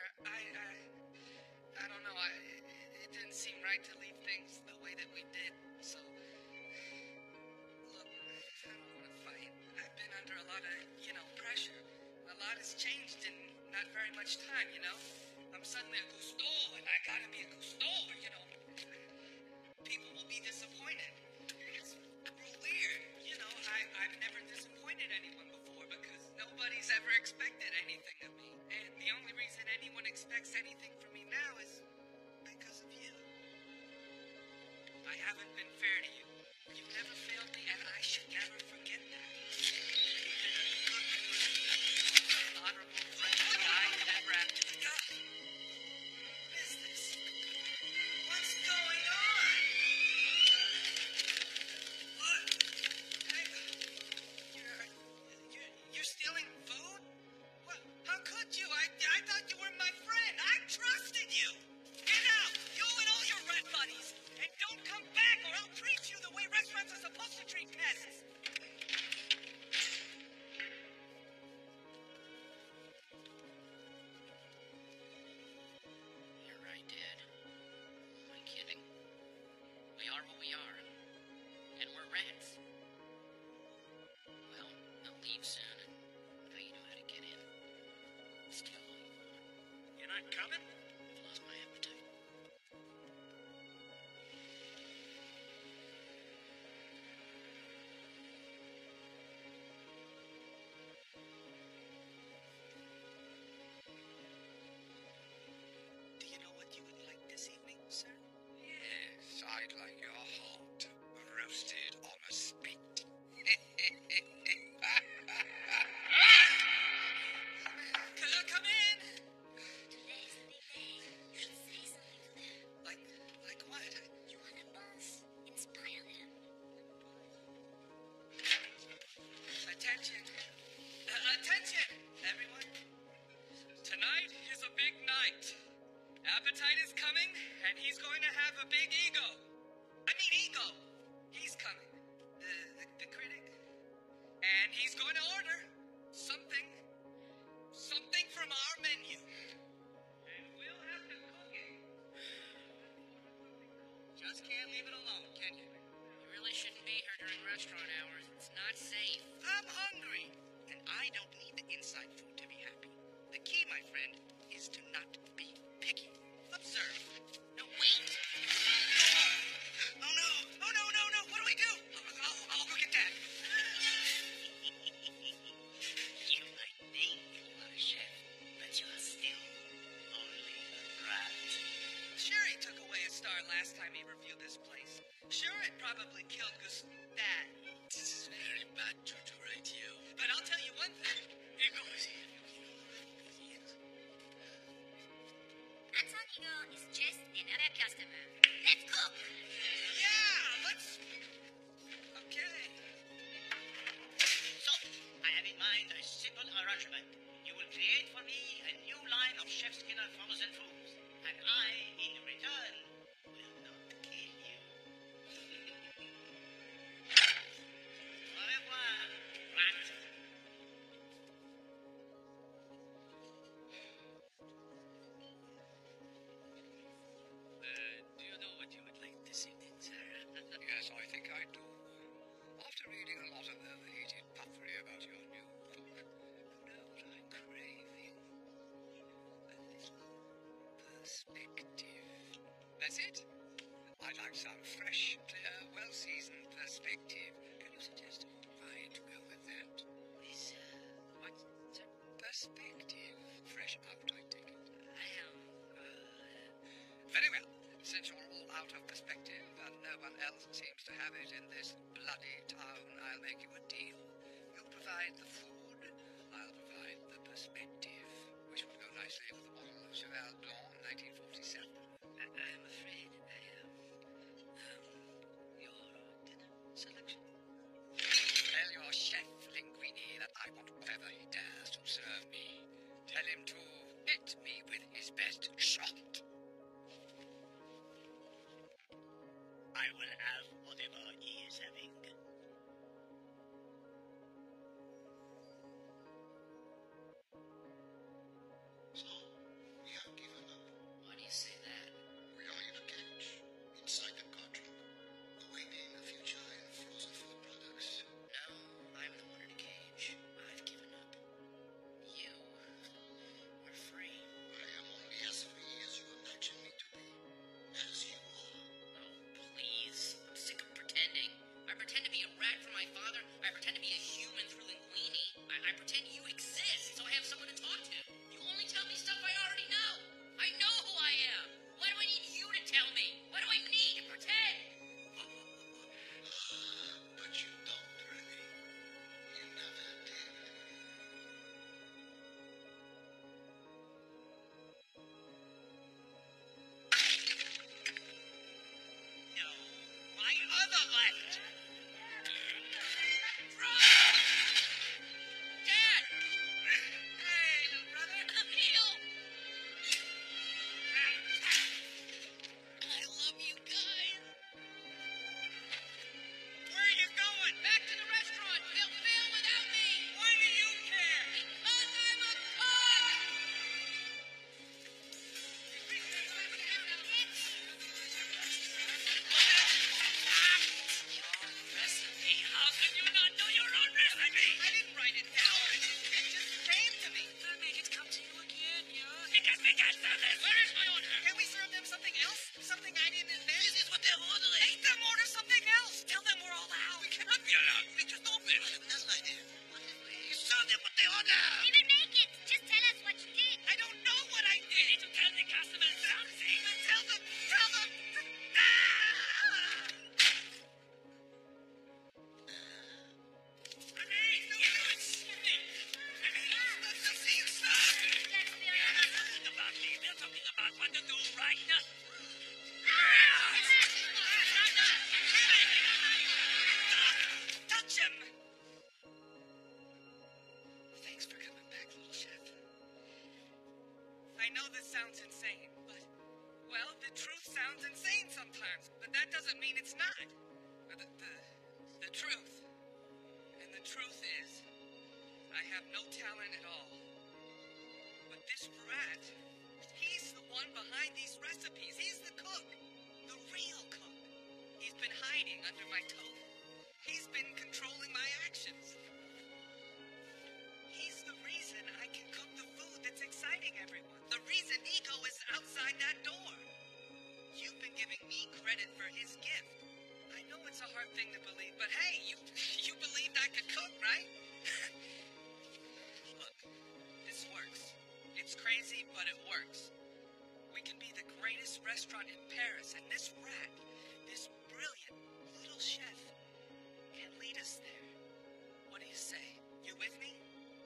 I don't know. It didn't seem right to leave things the way that we did. So, look, I don't want to fight. I've been under a lot of, pressure. A lot has changed in not very much time, I'm suddenly a Cousteau, and I gotta be a Cousteau, people will be disappointed. It's real weird, I've never disappointed anyone before because nobody's ever expected anything not coming? I've lost my appetite. Do you know what you would like this evening, sir? Yes, I'd like your heart roasted on a spit. Come in! Today's the big day. You should say something to them. Like what? You want a buzz? Inspire them. Attention! Attention, everyone! Tonight is a big night. Appetite is coming, and he's going to have a big ego. I mean, ego. He's coming. The critic. And he's going to order something from our menu. And we'll have to cook it. Just can't leave it alone, can you? You really shouldn't be here during restaurant hours. It's not safe. I'm hungry, and I don't need the inside food to be happy. The key, my friend, is to not be picky. Observe. No, wait! Oh no! Oh no! No! No! What do we do? I'll go get Dad. You might think you are a chef, but you are still only a brat. Sure, he took away a star last time he reviewed this place. Sure, it probably killed Dad. This is very bad juju right here. But I'll tell you one thing. Antonio is just another customer. Let's cook! Yeah, let's. Okay. So, I have in mind a simple arrangement. You will create for me a new line of Chef Skinner frozen foods, and I, in return, will not kill you. Au revoir, rat. Do you know what you would like this evening, Sarah? Yes, I think I do. After reading a lot of overheated puffery about your new book, you know what I'm craving? A little perspective. That's it. I'd like some fresh, clear, well-seasoned perspective. Can you suggest a wine to go with that? This, what? Sir? Perspective. Fresh out, I take it. I Very well. Since you're all out of perspective and no one else seems to have it in this bloody town, I'll make you a deal. You provide the food, I'll provide the perspective, which would go nicely with a bottle of Cheval Blanc 1947. I'm afraid I am. Your dinner selection? Tell your chef Linguini that I want whatever he dares to serve me. Tell him to hit me with his best shot. I will have whatever he is having. So, we have given up. Why do you say that? We are in a game. I know this sounds insane, but, well, the truth sounds insane sometimes, but that doesn't mean it's not. The truth. And the truth is, I have no talent at all. But this rat, he's the one behind these recipes. He's the cook. The real cook. He's been hiding under my tofu. He's been controlling my actions. He's the reason I can cook the food that's exciting everyone. The reason Nico is outside that door. You've been giving me credit for his gift. I know it's a hard thing to believe, but hey, you believed I could cook, right? Look, this works. It's crazy, but it works. We can be the greatest restaurant in Paris, and this rat, this brilliant little chef, can lead us there. What do you say? You with me?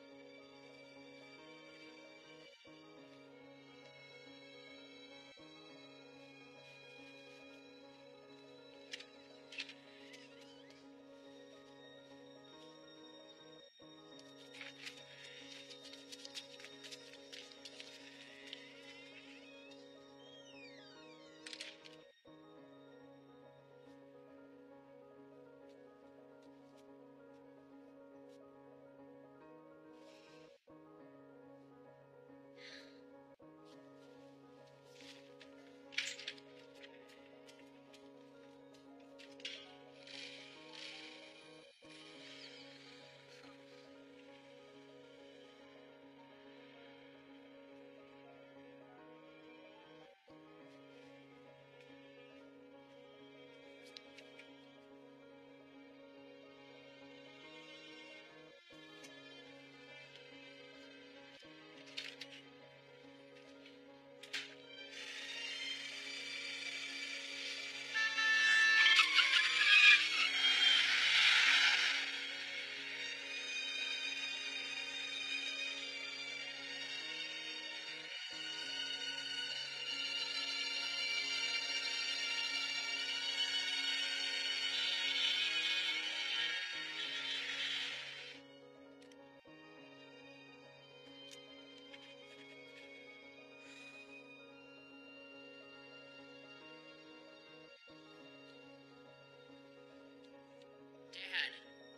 Dad.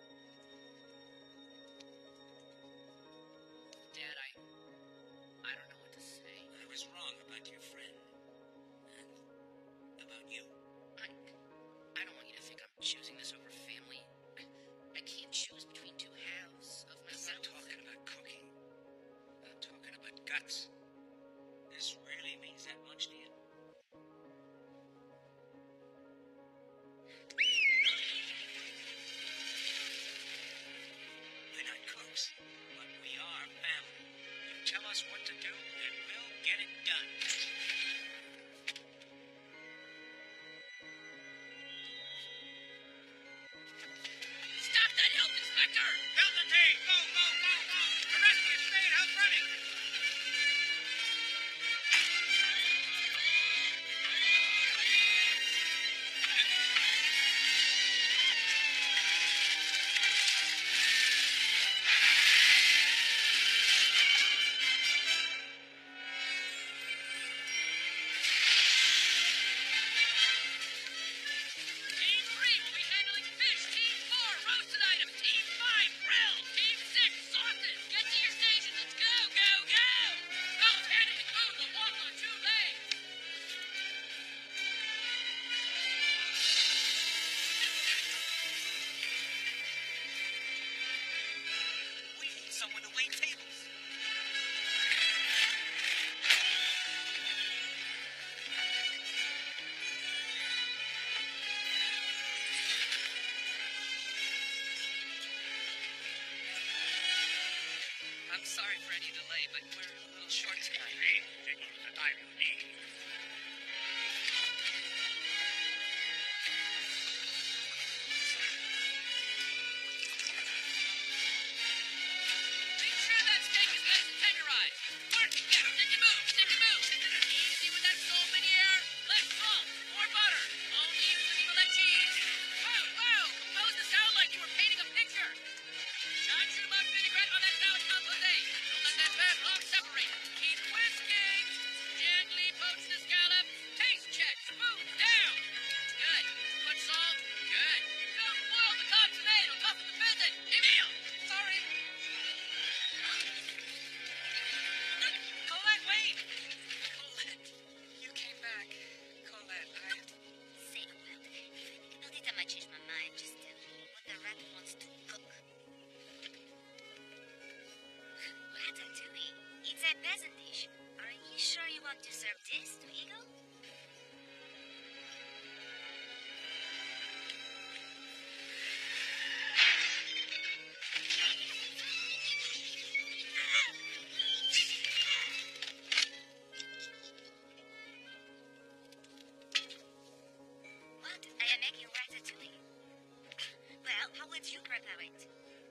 Dad, I don't know what to say. I was wrong about your friend. And about you. I don't want you to think I'm choosing this over family. I can't choose between two halves of I'm myself. not talking about cooking. I'm talking about guts. This really means that much to you? We're not cooks, but we are family. You tell us what to do, and we'll get it done. Stop that health inspector! Delta team, go, go, go, go! Arrest the estate house running! Team 3 will be handling fish. Team 4, roasted items. Team 5, grill. Team 6, sauces. Get to your stations. Let's go, go, go! Fellas, handing the food. They'll walk on 2 legs. We need someone to wait tables. I'm sorry for any delay, but we're a little short tonight. Take the time you need. Make sure that steak is nice and tenderized. Work! Yeah, stick and move, stick and move. Easy with that salt veneer. Less salt, more butter. Only cream of that cheese. Whoa, whoa! Compose the sound like you were painting a picture. Shine shoot 'em up vinaigrette on that salad compote. Don't let that bad rock separate. Keep whisking. dish. Are you sure you want to serve this to Eagle? What? I am making ratatouille. Well, how would you prepare it?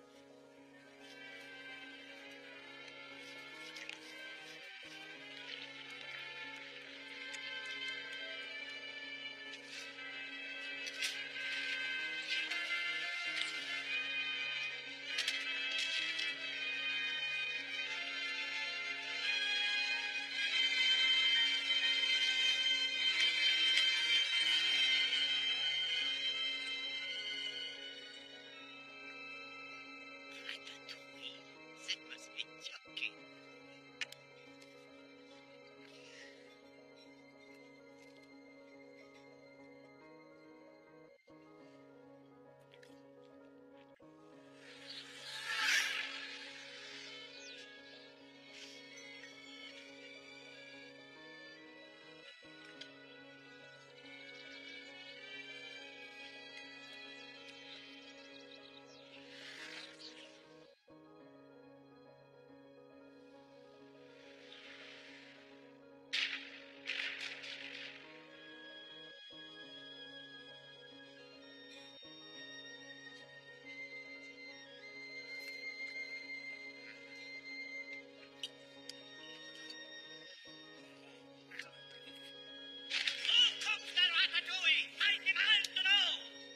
Ratatouille? That must be joking. Who cooked the ratatouille? I demand to know!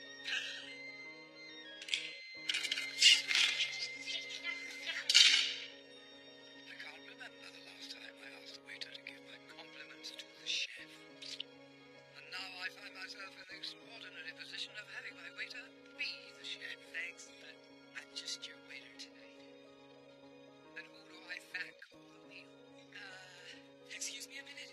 I can't remember the last time I asked the waiter to give my compliments to the chef. And now I find myself in the extraordinary position of having my waiter be the chef. Thanks, but I'm just your waiter tonight. And who do I thank for the meal? Excuse me a minute.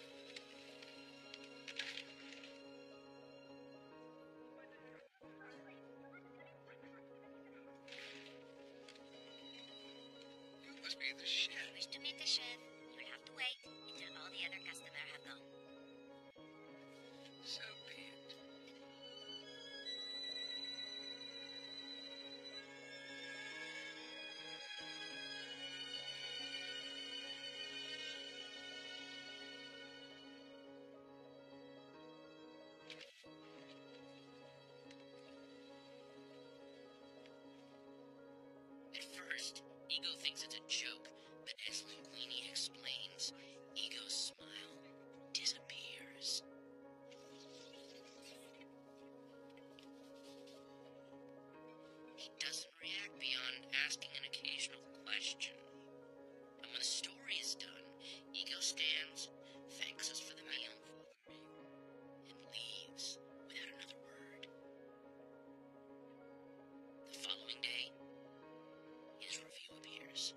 You must be the chef. Wish to meet the chef? You'll have to wait until all the other customers have gone. So be it. At first, Ego thinks it's a joke, but as Linguini explains, Ego's smile disappears. He doesn't react beyond asking an occasional question. And when the story is done, Ego stands, thanks us for the meal, and leaves without another word. The following day, his review appears.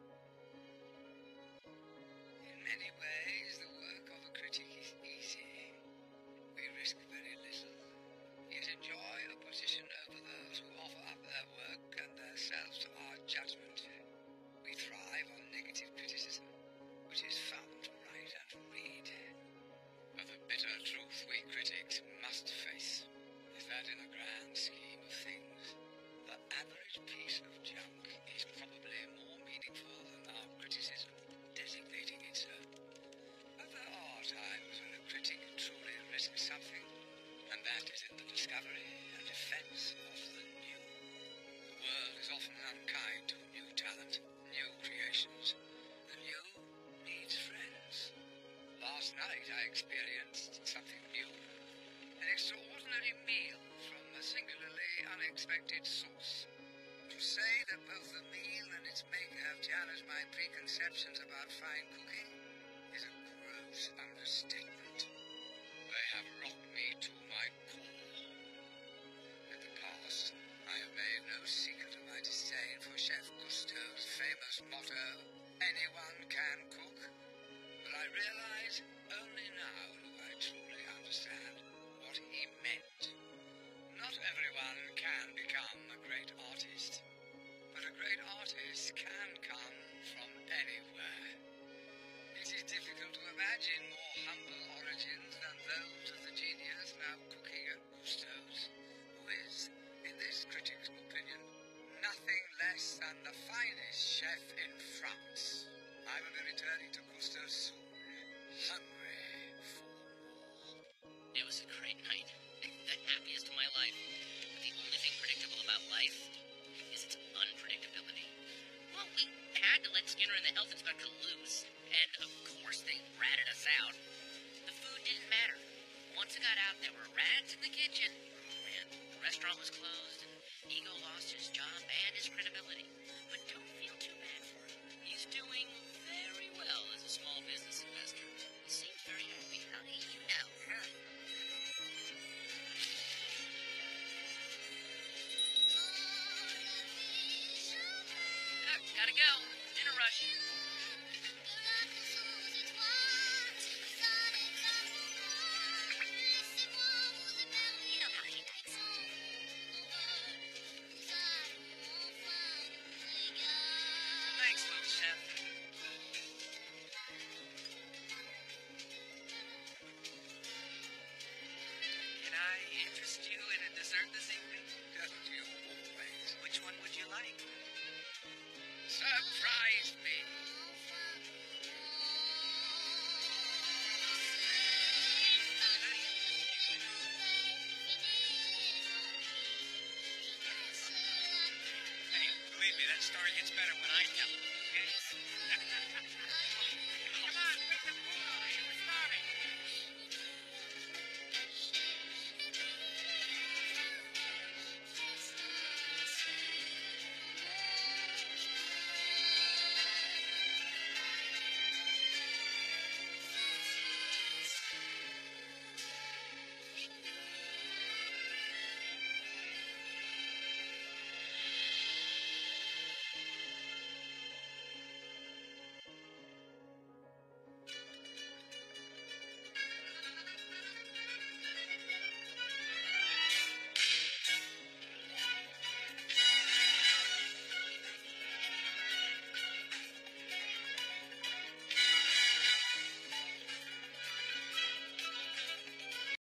In many ways, the work of a critic is easy. We risk very little, yet enjoy a position over those who offer up their work and themselves to our judgment. We thrive on negative criticism, which is fun to write and to read. But the bitter truth we critics must face is that in the grand scheme of things, the average piece of junk is probably more meaningful than our criticism designating it so. But there are times when a critic truly risks something, and that is in the discovery and defense of the new. The world is often unkind to new talent, new creations. The new needs friends. Last night I experienced something new. An extraordinary meal from a singularly unexpected source. To say that both the meal and its maker have challenged my preconceptions about fine cooking is a gross understatement. They have rocked me to my core. In the past, I have made no secret of my disdain for Chef Gusteau's famous motto, "Anyone can cook." But I realize only now do I truly understand what he meant. Not everyone can become a great artist, but a great artist can come from anywhere. be difficult to imagine more humble origins than those of the genius now cooking at Gusto's, who is, in this critic's opinion, nothing less than the finest chef in France. I will be returning to Gusto's soon, hungry for more. It was a great night. The happiest of my life. But the only thing predictable about life is its unpredictability. Well, we had to let Skinner and the health inspector loose. And, of course, they ratted us out. The food didn't matter. Once it got out, there were rats in the kitchen. And the restaurant was closed, and Ego lost his job and his credibility.